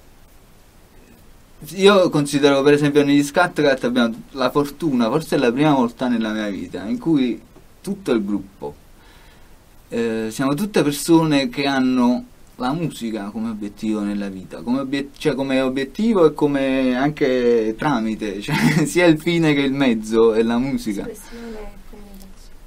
io considero per esempio negli Scatcat abbiamo la fortuna, forse è la prima volta nella mia vita in cui tutto il gruppo siamo tutte persone che hanno la musica come obiettivo nella vita, cioè come obiettivo e come anche tramite, cioè sia il fine che il mezzo è la musica.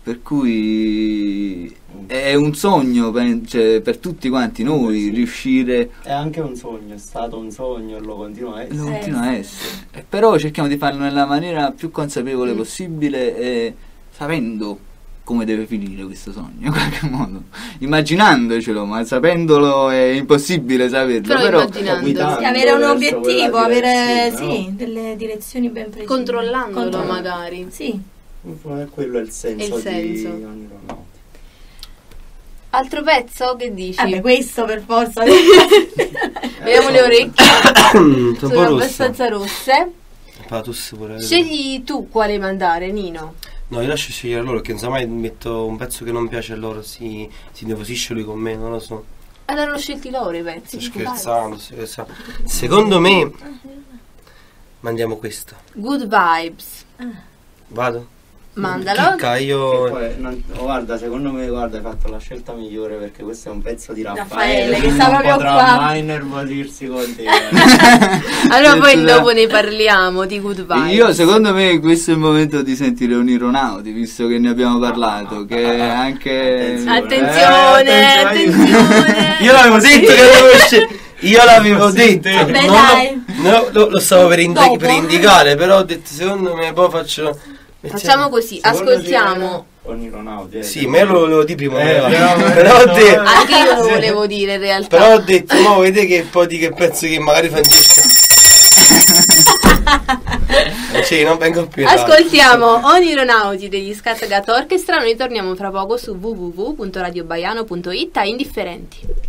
Per cui è un sogno cioè, per tutti quanti noi riuscire. È anche un sogno, è stato un sogno e lo continua a essere. Lo continua a essere. Però cerchiamo di farlo nella maniera più consapevole possibile e sapendo come deve finire questo sogno in qualche modo. Immaginandocelo, ma sapendolo è impossibile saperlo. Però immaginando. Sì, avere un obiettivo, avere no? delle direzioni ben precise. Controllandolo magari. Sì. Quello è il senso, È il senso. di Onironauti. Altro pezzo che dici? Vabbè, questo per forza. Vediamo le orecchie. Sono rossa. abbastanza rosse. La tosse pure. Scegli tu quale mandare, Nino. No, io lascio scegliere loro, perché insomma metto un pezzo che non piace a loro, si nervosisce lui con me, non lo so. Allora hanno scelti loro i pezzi. Sto scherzando. Secondo me mandiamo questa. Good vibes. Vado? Mandalo. Chicca, Che io... poi, guarda, secondo me, guarda, hai fatto la scelta migliore, perché questo è un pezzo di Raffaele, Raffaele che che sta non proprio potrà qua. mai innervosirsi con te. Allora poi dopo ne parliamo di Good vibes. Io secondo me questo è il momento di sentire Onironauti, visto che ne abbiamo parlato, che è anche Attenzione. Io l'avevo detto che avevo scelto. Io l'avevo detto. Beh, Non dai. lo stavo per Dopo. indicare, però ho detto secondo me poi faccio... Facciamo così, ascoltiamo. Onironauti. Sì, me lo di prima. però- però ho detto... Anche io lo volevo dire in realtà. Però ho detto, mo vede che poi di che pezzo che magari Francesca... Cioè, non vengo più. Ascoltiamo Onironauti degli Scatgat Orchestra. Noi torniamo fra poco su www.radiobaiano.it a Indifferenti.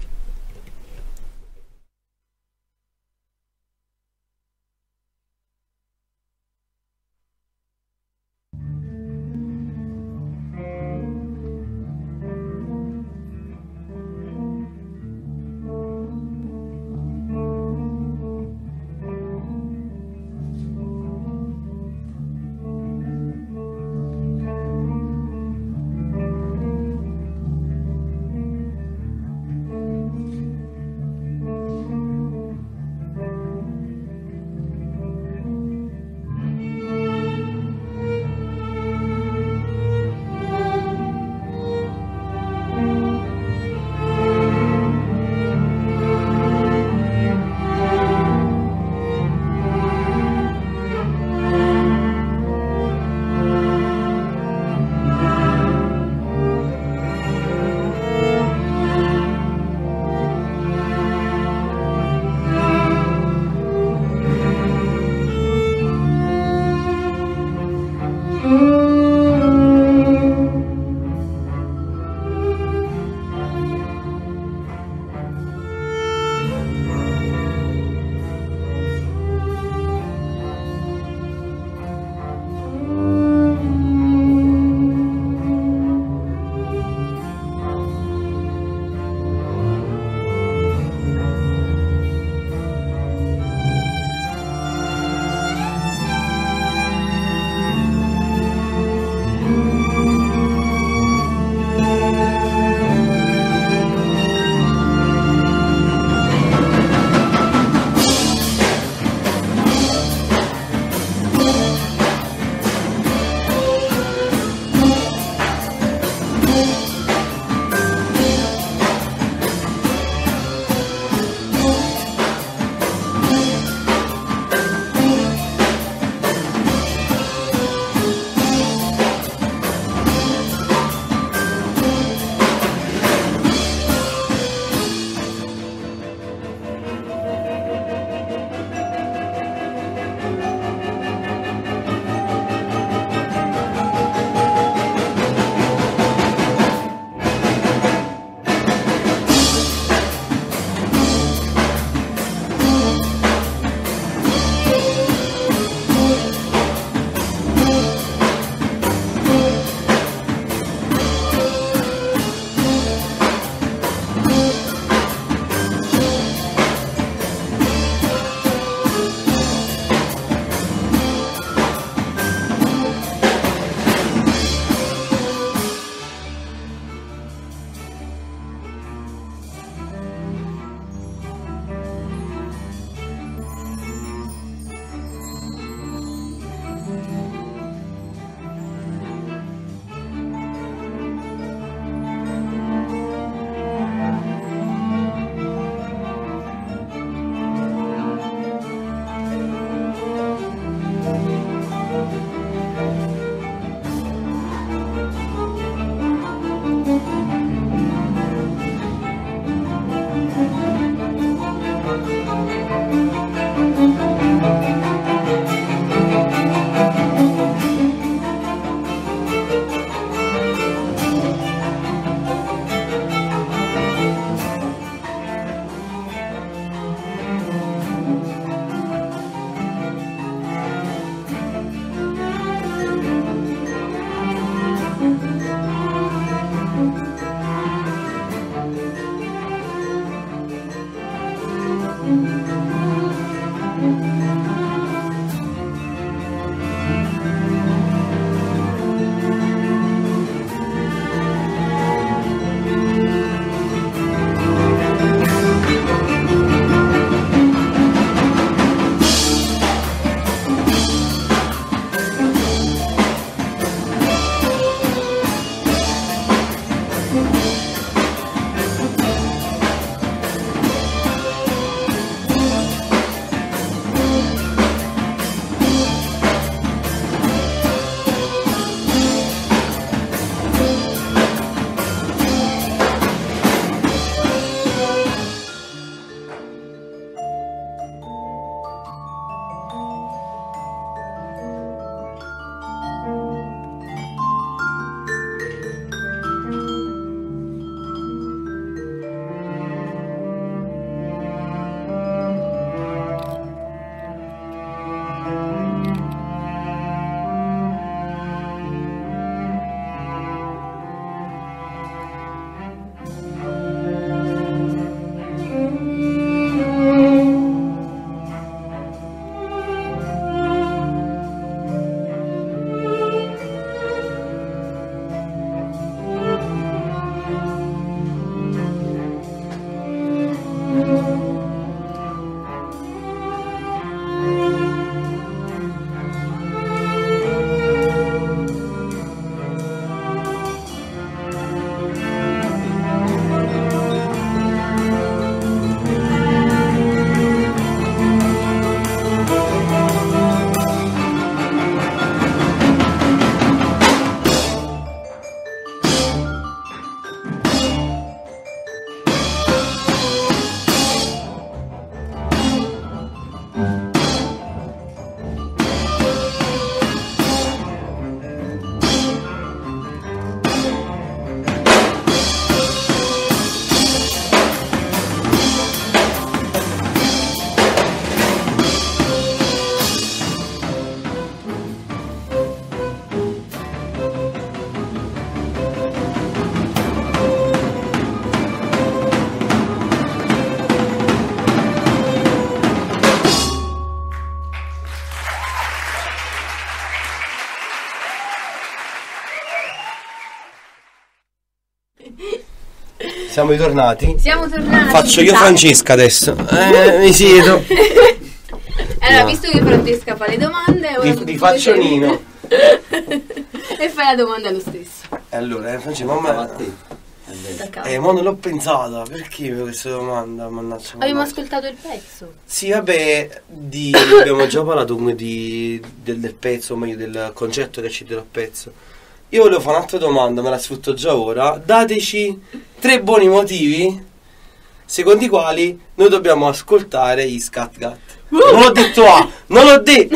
Siamo ritornati. Siamo tornati. Faccio io Francesca adesso. Mi siedo. Allora, visto che Francesca fa le domande, ora Vi faccio Nino. e fai la domanda lo stesso. Allora, Francesca, mamma a te. Ma non l'ho pensata. Perché questa domanda? Mannaggia. Abbiamo ascoltato il pezzo. Sì, vabbè, abbiamo già parlato come del pezzo, o meglio del concetto che ci dal pezzo. Io volevo fare un'altra domanda, me la sfrutto già ora. Dateci 3 buoni motivi secondo i quali noi dobbiamo ascoltare gli Scat Gat. Non l'ho detto non l'ho detto.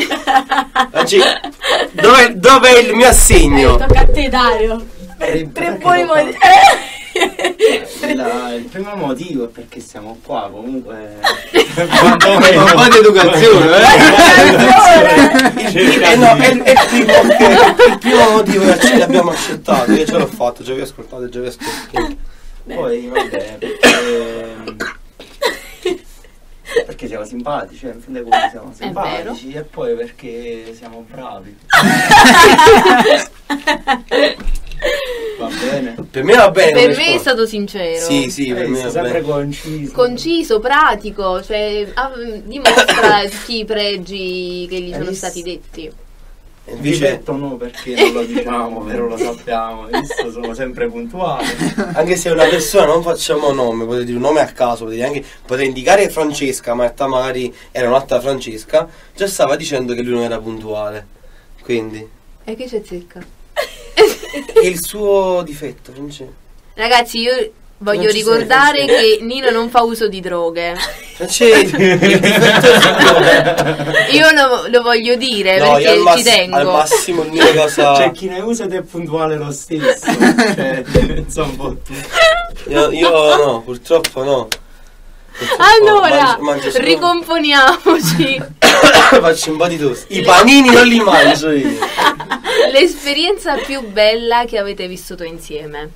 Dov'è il mio assegno? Tocca a te, Dario. 3 buoni motivi. Il primo motivo è perché siamo qua, comunque un po' di educazione, il primo motivo che ce l'abbiamo accettato, io ce l'ho fatto, già vi ho ascoltato, già vi ho ascoltato. Poi vabbè, perché siamo simpatici, in fin dei conti siamo simpatici, e poi perché siamo bravi. Va bene. Per me va bene. Per me è stato sincero. Sì, per me va sempre bene. Conciso, pratico, cioè dimostra tutti i pregi che gli sono stati detti. Difetto no, perché non lo diciamo, però lo sappiamo, visto sono sempre puntuale. Anche se una persona, non facciamo nome, potete dire un nome a caso, potete indicare Francesca, ma in realtà magari era un'altra Francesca, già stava dicendo che lui non era puntuale. Quindi E che c'è zecca? è il suo difetto, Francesca. Ragazzi, io voglio ricordare che Nino non fa uso di droghe. Francesca, il difetto è suo. Io lo voglio dire No, perché io ci tengo. al massimo il mio cosa. C'è chi ne usa ed è puntuale lo stesso. Cioè, insomma, un po' tu. Io no, purtroppo no. Allora, mangio solo- ricomponiamoci. Faccio un po' di toast. I panini non li mangio io. L'esperienza più bella che avete vissuto insieme.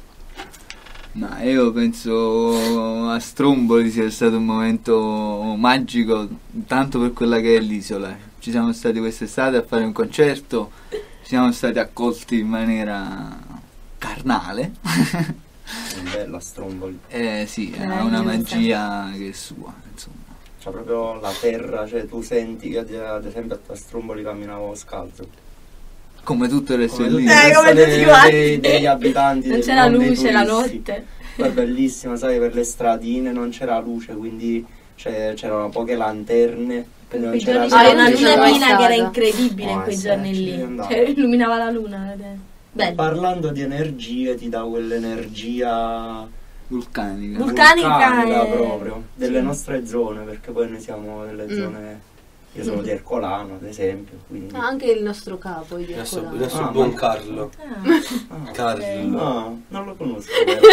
Ma io penso a Stromboli sia stato un momento magico, tanto per quella che è l'isola. Ci siamo stati quest'estate a fare un concerto, ci siamo stati accolti in maniera carnale. È bella Stromboli. Sì, ha una magia che è sua, insomma. C'è proprio la terra, cioè tu senti che ad esempio a Stromboli camminavo scalzo. Come tutto il resto Come dell'isola. degli abitanti. Non c'era dei luce la turisti. notte. Poi è bellissima, sai, per le stradine non c'era luce, quindi c'erano poche lanterne. Quindi non c'era Una non ci sono luna mai piena che era stata. incredibile in quei giorni ci lì. andavo. Cioè, illuminava la luna. Bello. Parlando di energie, ti dà quell'energia Vulcanica. Vulcanica proprio delle sì. nostre zone, perché poi noi siamo nelle zone. Io sono di Ercolano, ad esempio. Quindi... Anche il nostro capo, Il nostro buon Carlo. Carlo. No, non lo conosco.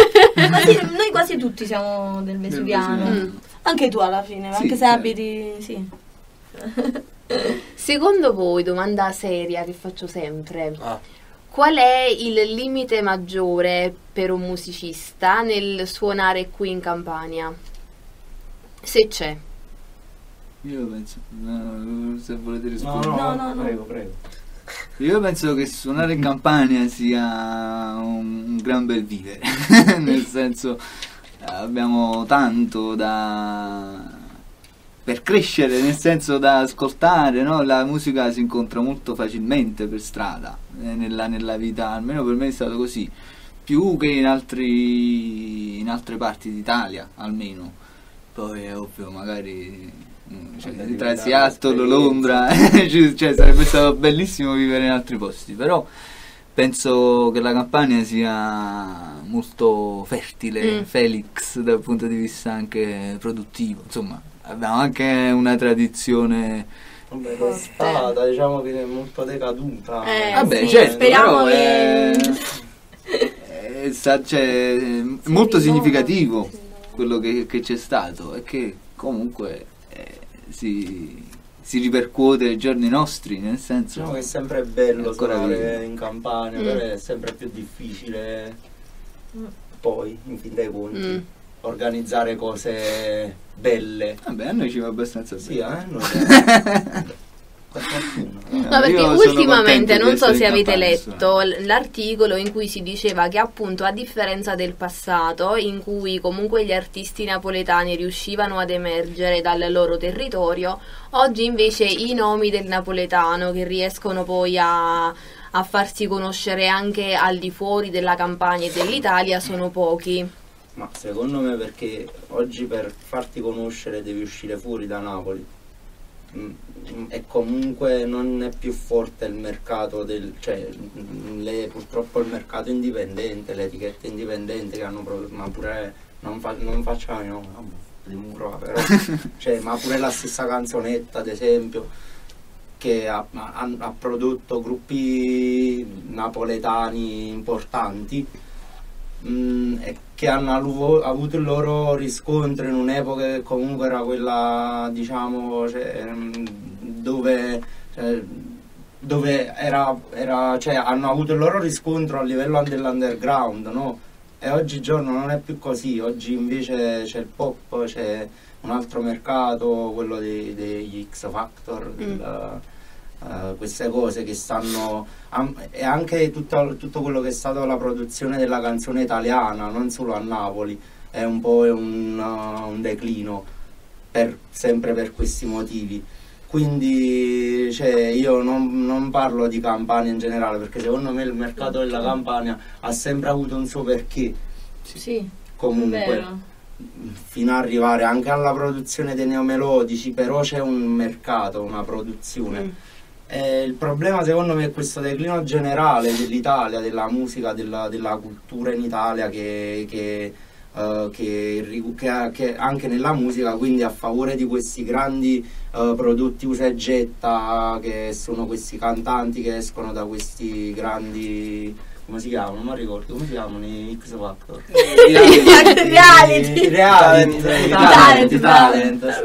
Noi quasi tutti siamo del Vesuviano. Anche tu alla fine, Sì, anche se certo. abiti. Sì. Secondo voi, domanda seria che faccio sempre, Ah, qual è il limite maggiore per un musicista nel suonare qui in Campania? Se c'è. Io penso, se volete No, rispondere. No. Prego. Io penso che suonare in Campania sia un gran bel vivere, nel senso abbiamo tanto per crescere, nel senso da ascoltare, no? La musica si incontra molto facilmente per strada, nella vita, almeno per me è stato così, più che in altre parti d'Italia, almeno. Poi è ovvio, magari tra Seattle o Londra cioè, sarebbe stato bellissimo vivere in altri posti, però penso che la Campania sia molto fertile, Felix dal punto di vista anche produttivo, insomma abbiamo anche una tradizione. Vabbè, è stata, diciamo che è molto decaduta. Vabbè, sì, certo, speriamo però che. È molto significativo quello che c'è stato e che comunque si ripercuote ai giorni nostri, nel senso Diciamo che è sempre bello ancora suonare vivo. in Campania, però è sempre più difficile poi, in fin dei conti, organizzare cose belle. Vabbè, a noi ci va abbastanza Sì, bene. no, No, perché Io sono ultimamente, contento non di so essere se in avete Campania, letto l'articolo in cui si diceva che appunto a differenza del passato, in cui comunque gli artisti napoletani riuscivano ad emergere dal loro territorio, oggi invece i nomi del napoletano che riescono poi a farsi conoscere anche al di fuori della Campania e dell'Italia sono pochi. Ma secondo me perché oggi per farti conoscere devi uscire fuori da Napoli. E comunque non è più forte il mercato purtroppo il mercato indipendente, le etichette indipendenti che hanno prodotto, ma pure non facciamo no, di muro, però ma pure la stessa canzonetta ad esempio che ha prodotto gruppi napoletani importanti e che hanno avuto il loro riscontro in un'epoca che comunque era quella, diciamo, dove hanno avuto il loro riscontro a livello dell'underground, no? E oggigiorno non è più così, oggi invece c'è il pop, c'è un altro mercato, quello degli X Factor, queste cose che stanno e anche tutto quello che è stato la produzione della canzone italiana, non solo a Napoli, è un po' un declino sempre per questi motivi. Quindi io non parlo di Campania in generale, perché secondo me il mercato della Campania ha sempre avuto un suo perché, Sì, comunque vero. fino ad arrivare anche alla produzione dei neomelodici, però c'è un mercato, una produzione. Il problema secondo me è questo declino generale dell'Italia, della musica, della cultura in Italia che anche nella musica, quindi a favore di questi grandi prodotti usa e getta, che sono questi cantanti che escono da questi grandi, come si chiamano? Non mi ricordo come si chiamano i X Factor. Talent.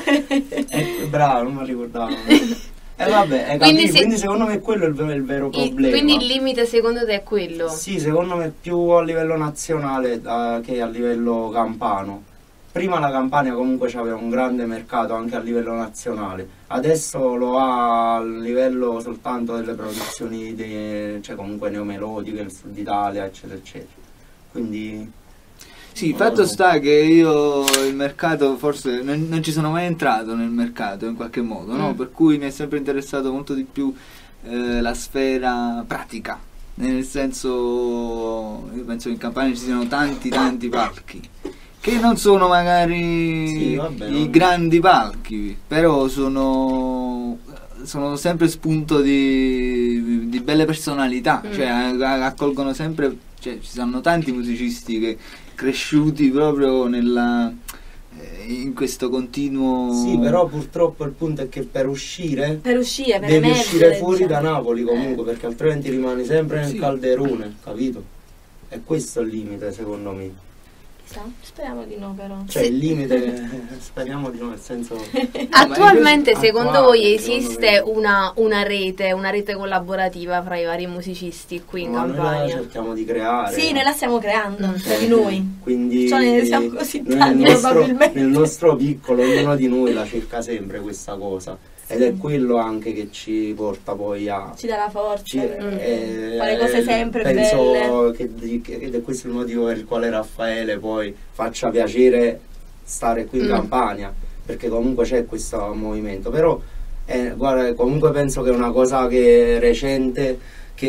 Bravo, non mi ricordavo. Vabbè, quindi secondo me quello è il vero problema. Quindi il limite secondo te è quello? Sì, secondo me più a livello nazionale che a livello campano. Prima la Campania comunque aveva un grande mercato anche a livello nazionale, adesso lo ha a livello soltanto delle produzioni, comunque neomelodiche, il Sud Italia, eccetera, eccetera. Quindi... Sì, il fatto sta che io il mercato forse non ci sono mai entrato nel mercato in qualche modo, no? Per cui mi è sempre interessato molto di più la sfera pratica, nel senso, io penso che in Campania ci siano tanti palchi che non sono magari i grandi palchi, però sono sempre spunto di belle personalità, cioè accolgono sempre, ci sono tanti musicisti che cresciuti proprio in questo continuo... Sì, però purtroppo il punto è che per uscire devi uscire fuori da Napoli comunque, perché altrimenti rimani sempre nel calderone, capito? E questo è il limite secondo me. Speriamo di no, però. Il limite speriamo di no, nel senso... Attualmente secondo voi esiste una rete collaborativa fra i vari musicisti qui in Campania? Noi la cerchiamo di creare. Sì, noi la stiamo creando, tra di noi. Quindi ne siamo così tanti probabilmente. Nel nostro piccolo, ognuno di noi la cerca sempre questa cosa. Ed è quello anche che ci porta poi a... Ci dà la forza, fare cose sempre penso belle. Ed è questo il motivo per il quale Raffaele poi faccia piacere stare qui in Campania, perché comunque c'è questo movimento. Però guarda, comunque penso che è una cosa che è recente,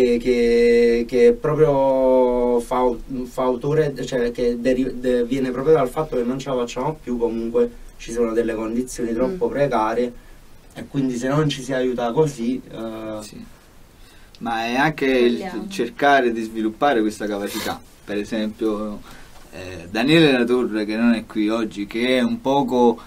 che proprio fa autore, che viene proprio dal fatto che non ce la facciamo più, comunque ci sono delle condizioni troppo precarie. E quindi se non ci si aiuta così... Sì. Ma è anche il cercare di sviluppare questa capacità. Per esempio Daniele La Torre, che non è qui oggi, che è un poco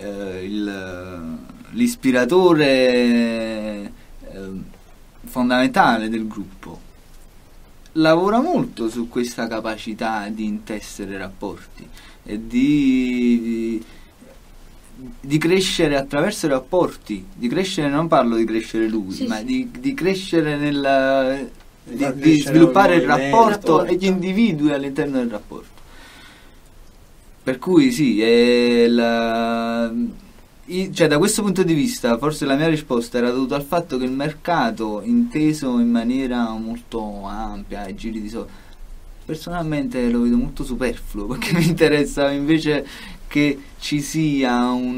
l'ispiratore fondamentale del gruppo, lavora molto su questa capacità di intessere rapporti e di crescere attraverso i rapporti, di crescere, non parlo di crescere lui, ma di crescere di sviluppare il rapporto e gli individui all'interno del rapporto. Per cui sì, cioè, da questo punto di vista, forse la mia risposta era dovuta al fatto che il mercato, inteso in maniera molto ampia, ai giri di soldi, personalmente lo vedo molto superfluo, perché mi interessa invece che ci sia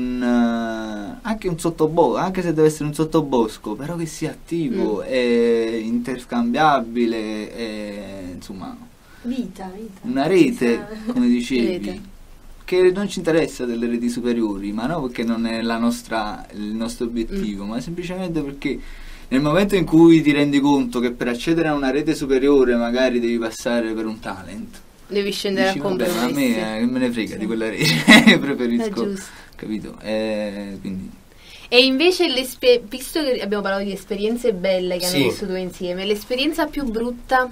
anche un sottobosco, anche se deve essere un sottobosco, però che sia attivo e interscambiabile, e, insomma, vita. una rete, come dicevi. Rete. Che non ci interessa delle reti superiori, ma no perché non è il nostro obiettivo, ma semplicemente perché nel momento in cui ti rendi conto che per accedere a una rete superiore magari devi passare per un talent, Devi scendere dici, a vabbè, ma a compromessi. me che me ne frega di quella rete, preferisco, È giusto. capito? Quindi E invece, visto che abbiamo parlato di esperienze belle che hanno Sì. vissuto insieme, l'esperienza più brutta,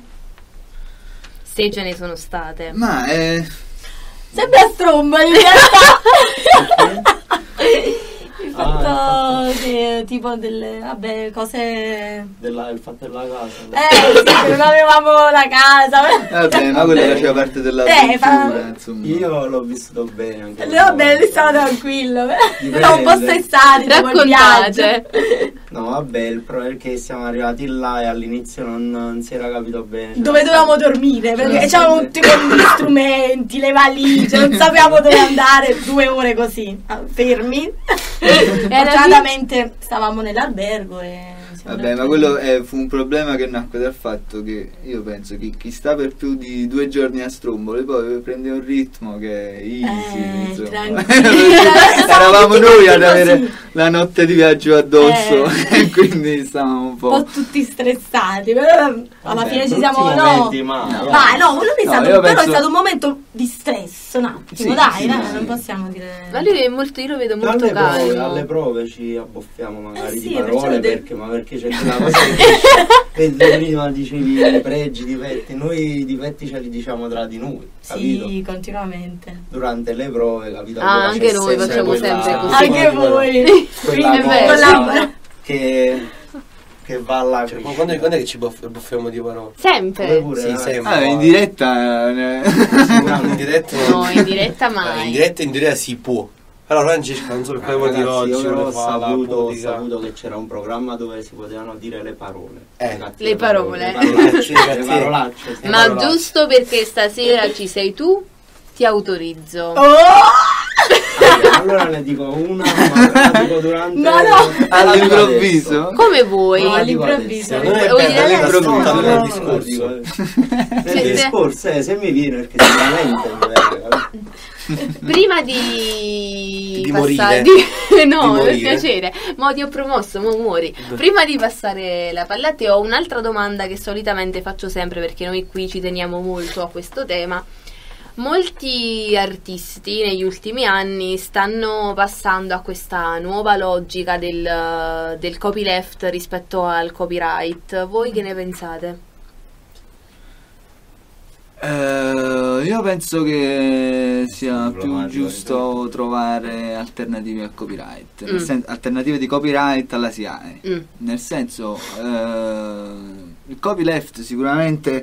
se ce ne sono state. ma Sembra stromba in realtà. Il fatto che tipo delle cose Il fatto della casa. sì, che non avevamo la casa. vabbè, ma quella faceva parte della cultura, insomma. Io l'ho vissuto bene anche. Vabbè, stavo tranquillo. Dipende. Siamo un po' stressati dopo il viaggio. Raccontate. No, vabbè, il problema è che siamo arrivati là e all'inizio non si era capito bene. Dove dovevamo dormire, perché c'avevamo tutti gli strumenti, le valigie, non sapevamo dove andare, 2 ore così, fermi. Fortunatamente stavamo nell'albergo e Vabbè, ma quello fu un problema che nacque dal fatto che io penso che chi sta per più di 2 giorni a Stromboli poi prende un ritmo che è easy, insomma. tranquilla. Eravamo noi ad avere Così. la notte di viaggio addosso e quindi stavamo un Un po'. po' tutti stressati, però alla Vabbè, fine ci brutti siamo momenti, no. ma No, quello è No, stato, io però penso- è stato un momento di stress un attimo, Sì, dai, sì, dai, sì. non possiamo dire. Ma lui è molto, io lo vedo molto calmo. alle prove ci abboffiamo magari sì, di perciò parole vedo- perché c'è quella cosa che vedi prima dicevi i pregi, i difetti, noi i difetti ce li diciamo tra di noi, capito? Sì, continuamente. Durante le prove, capito? Ah, Allora anche c'è noi facciamo quella- sempre così. Anche voi. quella È vero. cosa che va là Cioè, quando è che ci buffiamo di parole? Sempre. pure, Sì, sempre. Ah, in diretta In diretta No, in diretta mai. in diretta si può. Però Francesca non so per quale motivo Ragazzi, oggi io vuole ho fare la saputo politica. che c'era un programma dove si potevano dire le parole. Le parole. Le parolacce, sì. Ma giusto perché stasera ci sei tu, ti autorizzo. Allora ne dico una, ma la dico durante No, no. all'improvviso. Come vuoi. No, all'improvviso. Non è Vuoi per dire lei adesso? sta ascoltando No, il no, discorso. Nel Siete- discorso, se mi viene perché sicuramente mi viene. Prima di Di passare morire. no, Di morire. per piacere. Mo ti ho promosso, mo muori. Prima di passare la palla a te ho un'altra domanda che solitamente faccio sempre perché noi qui ci teniamo molto a questo tema. Molti artisti negli ultimi anni stanno passando a questa nuova logica del copyleft rispetto al copyright. Voi che ne pensate? Io penso che sia più Diplomatico, giusto trovare alternative al copyright, nel Mm. senso, alternative di copyright alla SIAE. Mm. Nel senso, il copyleft sicuramente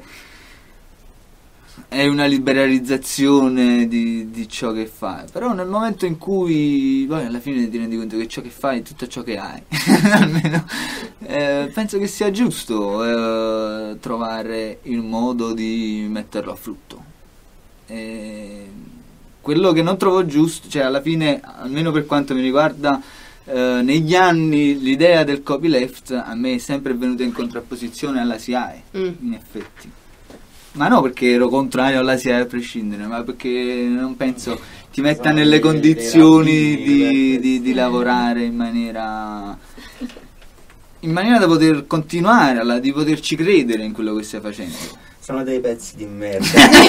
è una liberalizzazione di ciò che fai, però nel momento in cui poi alla fine ti rendi conto che ciò che fai è tutto ciò che hai, almeno penso che sia giusto trovare il modo di metterlo a frutto. Quello che non trovo giusto, cioè alla fine, almeno per quanto mi riguarda, negli anni l'idea del copyleft a me è sempre venuta in contrapposizione alla SIAE, in effetti. Ma no perché ero contrario alla SIAE a prescindere, ma perché non penso ti metta Sono nelle dei condizioni rapini, di lavorare in maniera da poter continuare, di poterci credere in quello che stai facendo. Sono dei pezzi di merda.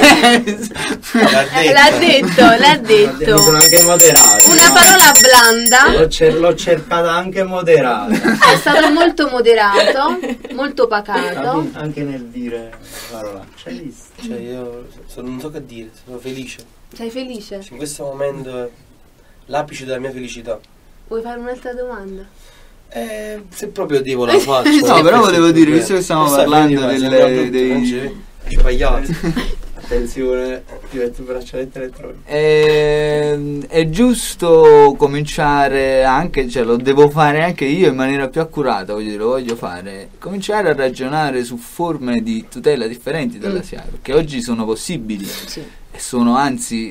L'ha detto. Sono anche moderato. Una parola blanda. L'ho cercata anche moderata. È stato molto moderato, molto pacato. Anche nel dire parolacce. Hai visto? Cioè io non so che dire, sono felice. Sei felice? In questo momento è l'apice della mia felicità. Vuoi fare un'altra domanda? Se proprio devo la faccio. No, però volevo dire, visto che stiamo parlando dei sbagliato. Attenzione, ti metto il braccialetto elettronico. È giusto cominciare anche, cioè lo devo fare anche io in maniera più accurata, lo voglio fare, cominciare a ragionare su forme di tutela differenti dalla SIAE, perché oggi sono possibili e sono anzi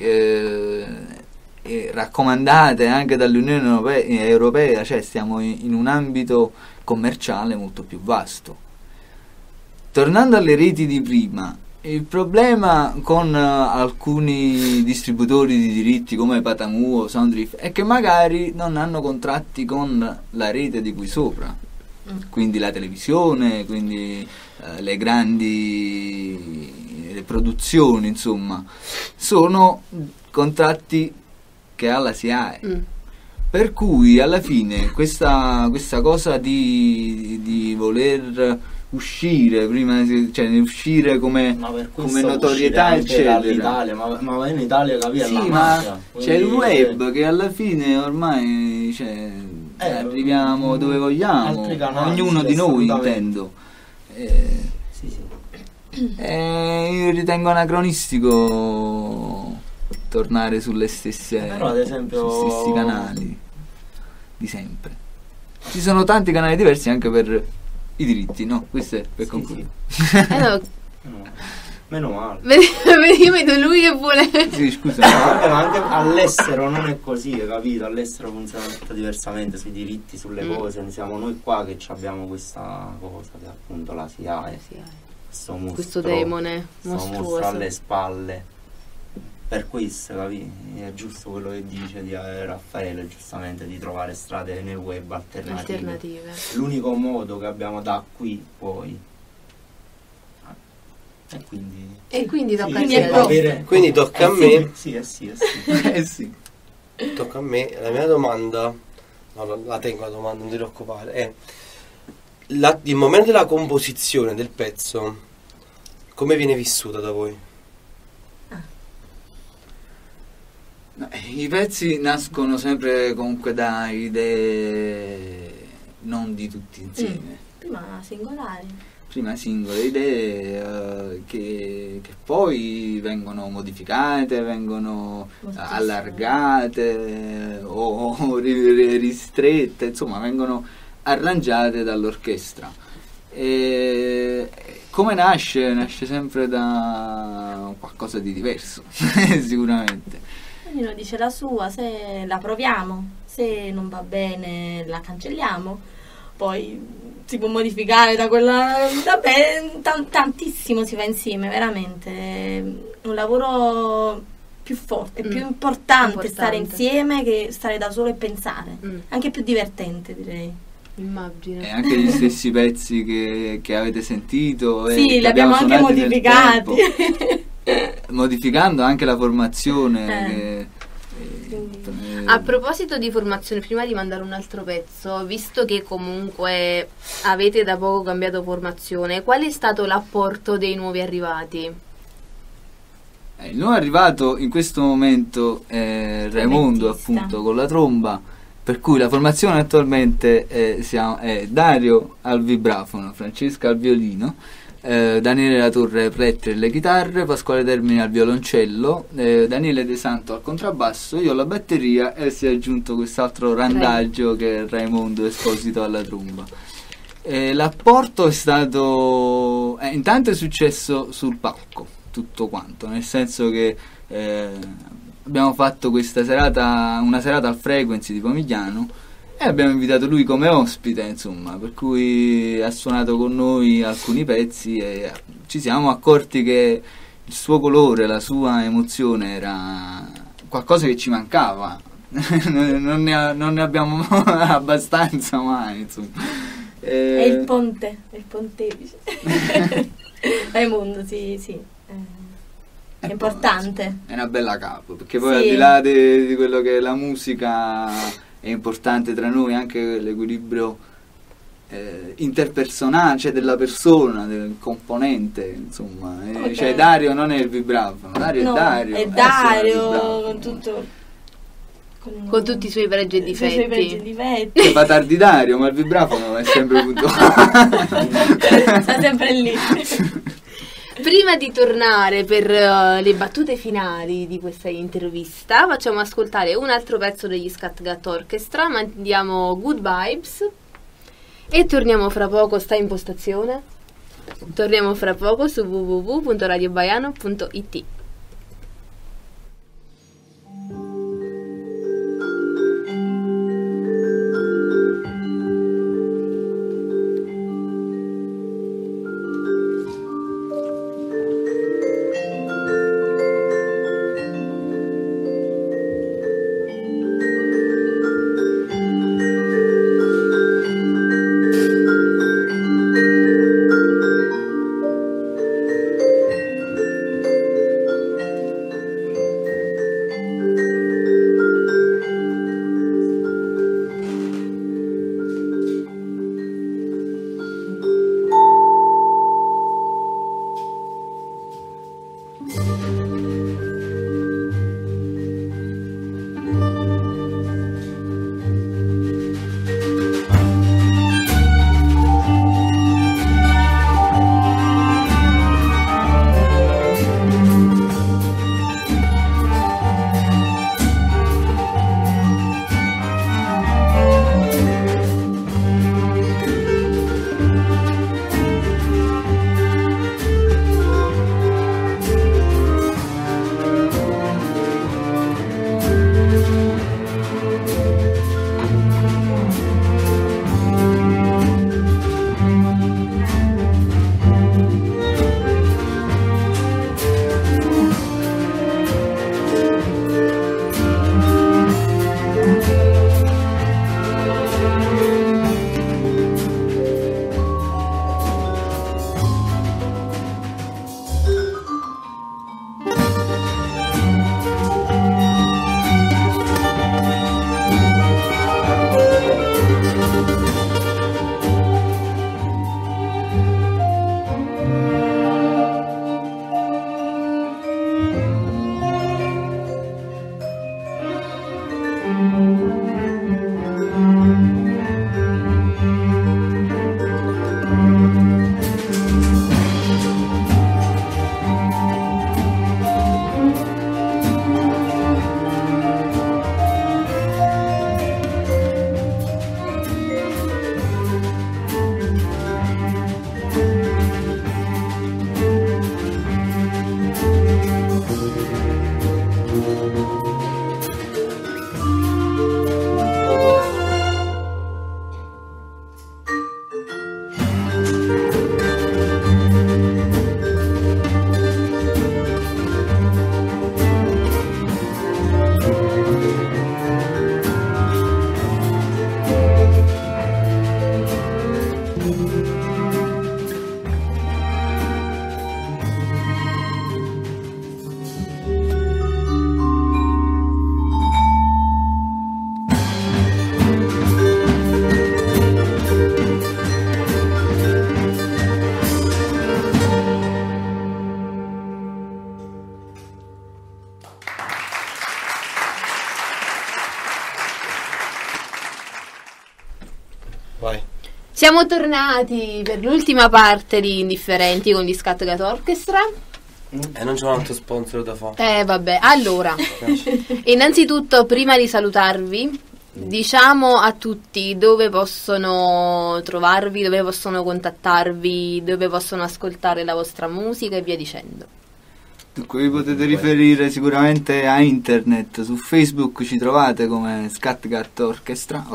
raccomandate anche dall'Unione Europea, cioè stiamo in un ambito commerciale molto più vasto. Tornando alle reti di prima, il problema con alcuni distributori di diritti come Patamu o Soundriff è che magari non hanno contratti con la rete di qui sopra, quindi la televisione, quindi le grandi produzioni, insomma, sono contratti che ha la SIAE. Per cui alla fine questa cosa di voler uscire prima, cioè uscire come notorietà eccetera dall'Italia, ma in Italia capire sì, la ma mafia, c'è il web che alla fine ormai arriviamo dove vogliamo, ognuno di noi intendo. Io ritengo anacronistico tornare sulle stesse però ad esempio sugli stessi canali di sempre. Ci sono tanti canali diversi anche per i diritti, no? Questo è per concludere. No. Meno male. Io vedo lui che vuole. Sì, scusa. Ma anche all'estero non è così, capito? All'estero funziona tutto diversamente sui diritti, sulle cose. Siamo noi qua che abbiamo questa cosa che è appunto la SIAE. Questo demone mostruoso alle spalle. Per questo, capì? È giusto quello che dice di Raffaele, giustamente, di trovare strade nel web alternative. L'unico modo che abbiamo da qui poi. E quindi tocca Quindi tocca a me. Sì. Tocca a me. La mia domanda, no, la tengo la domanda, non ti preoccupare, è il momento della composizione del pezzo, come viene vissuta da voi? I pezzi nascono sempre comunque da idee non di tutti insieme. Prima singole idee che poi vengono modificate, vengono allargate o ristrette, insomma vengono arrangiate dall'orchestra. E come nasce? Nasce sempre da qualcosa di diverso, sicuramente. Ognuno dice la sua, se la proviamo, se non va bene la cancelliamo, poi si può modificare da quella, vabbè, tantissimo si fa insieme, veramente, un lavoro più forte, è più importante stare insieme che stare da solo e pensare, anche più divertente direi. Immagino. E anche gli stessi pezzi che avete sentito sì, li abbiamo anche modificati. Modificando anche la formazione A proposito di formazione, prima di mandare un altro pezzo, visto che comunque avete da poco cambiato formazione, qual è stato l'apporto dei nuovi arrivati? Il nuovo arrivato in questo momento è Raimondo, appunto, con la tromba, per cui la formazione attualmente è Dario al vibrafono, Francesca al violino, Daniele La Torre plettri e le chitarre, Pasquale Termini al violoncello, Daniele De Santo al contrabbasso, io alla batteria, e si è aggiunto quest'altro randaggio che è Raimondo Esposito alla tromba. L'apporto è stato intanto è successo sul palco tutto quanto, nel senso che abbiamo fatto questa serata, una serata al Frequency di Pomigliano, e abbiamo invitato lui come ospite, insomma, per cui ha suonato con noi alcuni pezzi e ci siamo accorti che il suo colore, la sua emozione era qualcosa che ci mancava. non ne abbiamo abbastanza mai, insomma. È il pontefice. Raimondo, sì. È importante. È una bella capo, perché poi al di là di quello che è la musica, è importante tra noi anche l'equilibrio interpersonale, cioè della persona, del componente, insomma. Cioè Dario non è il vibrafono, Dario è Dario. È Dario con tutto. Con tutti i suoi pregi e difetti. Che fa tardi Dario, ma il vibrafono è sempre puntuale. Sta sempre lì. Prima di tornare per le battute finali di questa intervista, facciamo ascoltare un altro pezzo degli Scatgat Orchestra, mandiamo Good Vibes e torniamo fra poco. Sta in postazione? Torniamo fra poco su www.radiobaiano.it. Vai. Siamo tornati per l'ultima parte di Indifferenti con gli Scatgat Orchestra. E non c'è un altro sponsor da fare. Vabbè, allora, innanzitutto prima di salutarvi, diciamo a tutti dove possono trovarvi, dove possono contattarvi, dove possono ascoltare la vostra musica e via dicendo. Dunque vi potete riferire sicuramente a internet, su Facebook ci trovate come Scatgat Orchestra.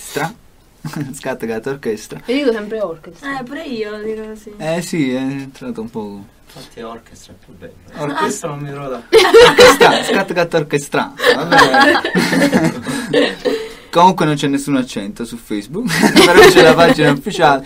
Scatgat Orchestra. Io dico sempre orchestra. Pure io dico così. Sì, è entrato un po'. Infatti orchestra è più bello. Orchestra non mi trovo. Orchestra, Scatgat Orchestra. Vabbè. Comunque non c'è nessun accento su Facebook, però c'è la pagina ufficiale.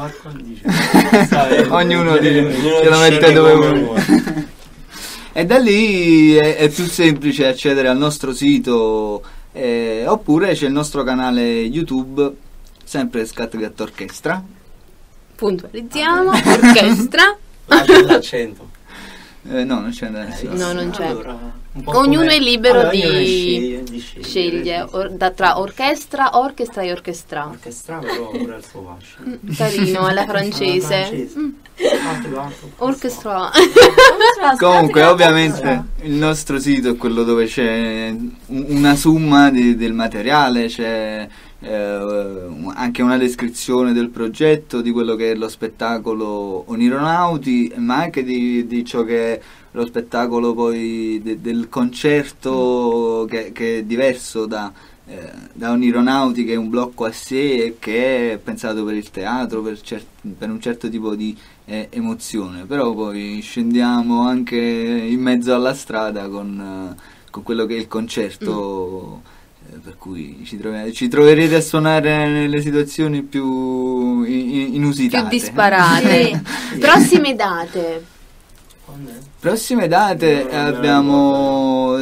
Ognuno ce la mette dove vuole. E da lì è più semplice accedere al nostro sito, oppure c'è il nostro canale YouTube, sempre Scatgat Orchestra. Puntualizziamo, orchestra. C'è l'accento. No, non c'è l'accento. No, non c'è. Allora, ognuno è libero di scegliere tra orchestra e orchestra. Orchestra però pure il suo fascio. Carino, alla francese. Orchestra. Comunque ovviamente il nostro sito è quello dove c'è una somma del materiale, c'è anche una descrizione del progetto, di quello che è lo spettacolo Onironauti, ma anche di ciò che è lo spettacolo poi del concerto che è diverso da Onironauti, che è un blocco a sé e che è pensato per il teatro, per un certo tipo di emozione. Però poi scendiamo anche in mezzo alla strada con quello che è il concerto, per cui ci troverete a suonare nelle situazioni più inusitate, più disparate. Prossime date. Prossime date abbiamo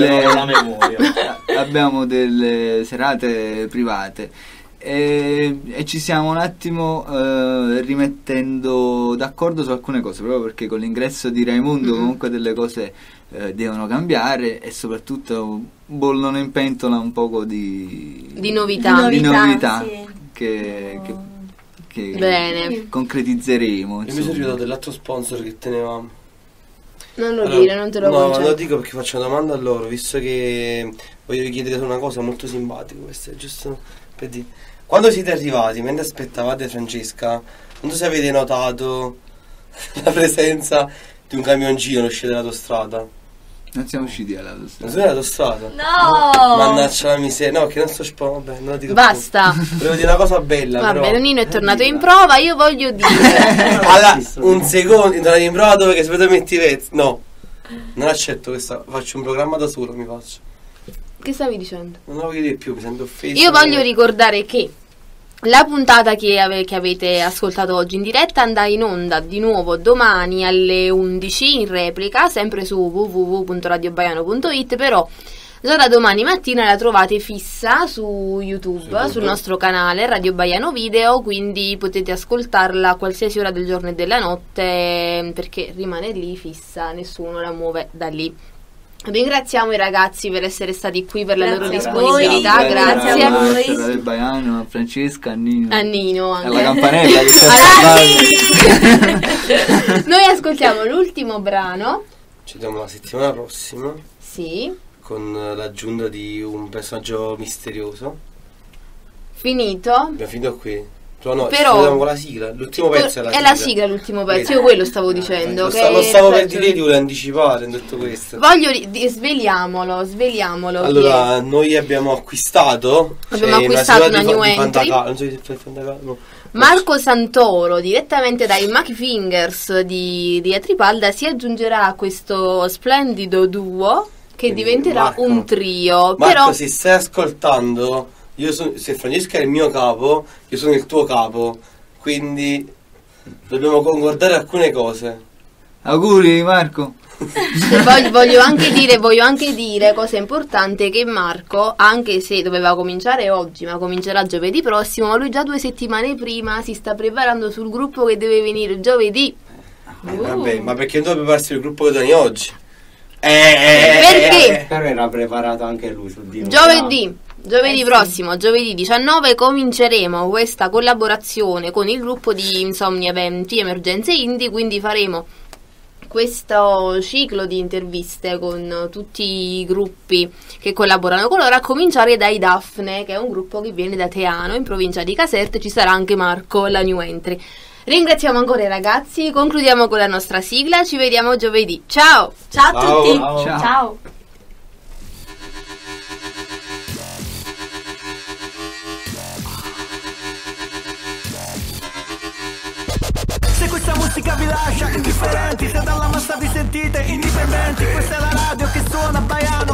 abbiamo delle serate private e ci stiamo un attimo rimettendo d'accordo su alcune cose, proprio perché con l'ingresso di Raimondo comunque delle cose devono cambiare, e soprattutto bollono in pentola un poco di novità sì. che Bene. concretizzeremo. Io mi sono ricordato dell'altro sponsor che tenevamo. Non lo dire, non te lo No, concedo. lo dico perché faccio una domanda a loro, visto che voglio chiedere una cosa molto simpatica, questa è giusto per dire. Quando siete arrivati, mentre aspettavate Francesca, non so se avete notato la presenza di un camioncino all'uscita dell'autostrada. Non siamo usciti Non dall'autostrada. sono all'autostrada? No! Mannaggia la miseria, no, che non sto vabbè, non lo dico Basta. più. Volevo dire una cosa bella, Vabbè, però. Nino è tornato in prova, io voglio dire. Allora, un secondo, tornare in prova dove che se vedo metti i pezzi. No, non accetto questa, faccio un programma da solo, mi faccio. Che stavi dicendo? Non lo voglio dire più, mi sento offeso. Io voglio ricordare che la puntata che avete ascoltato oggi in diretta andrà in onda di nuovo domani alle 11 in replica, sempre su www.radiobaiano.it, però già da domani mattina la trovate fissa su YouTube, sul nostro canale Radio Baiano Video, quindi potete ascoltarla a qualsiasi ora del giorno e della notte, perché rimane lì fissa, nessuno la muove da lì. Ringraziamo i ragazzi per essere stati qui, per la loro Grazie a disponibilità, voi. grazie a voi. Grazie a Radio Baiano, a Francesca, a Nino. a Nino anche. Alla campanella che ci ha salvato. Noi ascoltiamo l'ultimo brano. Ci vediamo la settimana prossima Sì, con l'aggiunta di un personaggio misterioso. finito. Abbiamo finito qui. No, Però- ci vediamo con la sigla. L'ultimo pezzo è la sigla. l'ultimo pezzo. Io quello stavo dicendo. Lo che stavo per certo, dire, ti volevo anticipare in tutto questo. voglio sveliamolo. Allora, noi abbiamo acquistato una new entry. Non so se fai Fantacaldo. Marco Santoro, direttamente dai Machi Fingers di Tripalda, si aggiungerà a questo splendido duo che Quindi, diventerà Marco, un trio. Marco, Però se stai ascoltando, se Francesca è il mio capo, io sono il tuo capo, quindi dobbiamo concordare alcune cose. Auguri Marco. voglio anche dire, cosa importante, che Marco, anche se doveva cominciare oggi, ma comincerà giovedì prossimo, ma lui già 2 settimane prima si sta preparando sul gruppo che deve venire giovedì. Vabbè, ma perché non dove prepararsi il gruppo che doni oggi? Perché? Però era preparato anche lui sul Dino. Giovedì prossimo, giovedì 19, cominceremo questa collaborazione con il gruppo di Insomnia Eventi Emergenze Indie, quindi faremo questo ciclo di interviste con tutti i gruppi che collaborano con loro, a cominciare dai Daphne, che è un gruppo che viene da Teano, in provincia di Caserta. Ci sarà anche Marco, la new entry. Ringraziamo ancora i ragazzi, concludiamo con la nostra sigla, ci vediamo giovedì. Ciao! Ciao a Ciao. tutti. Ciao. Ciao. Se questa musica vi lascia indifferenti, se dalla massa vi sentite indipendenti, questa è la radio che suona Baiano.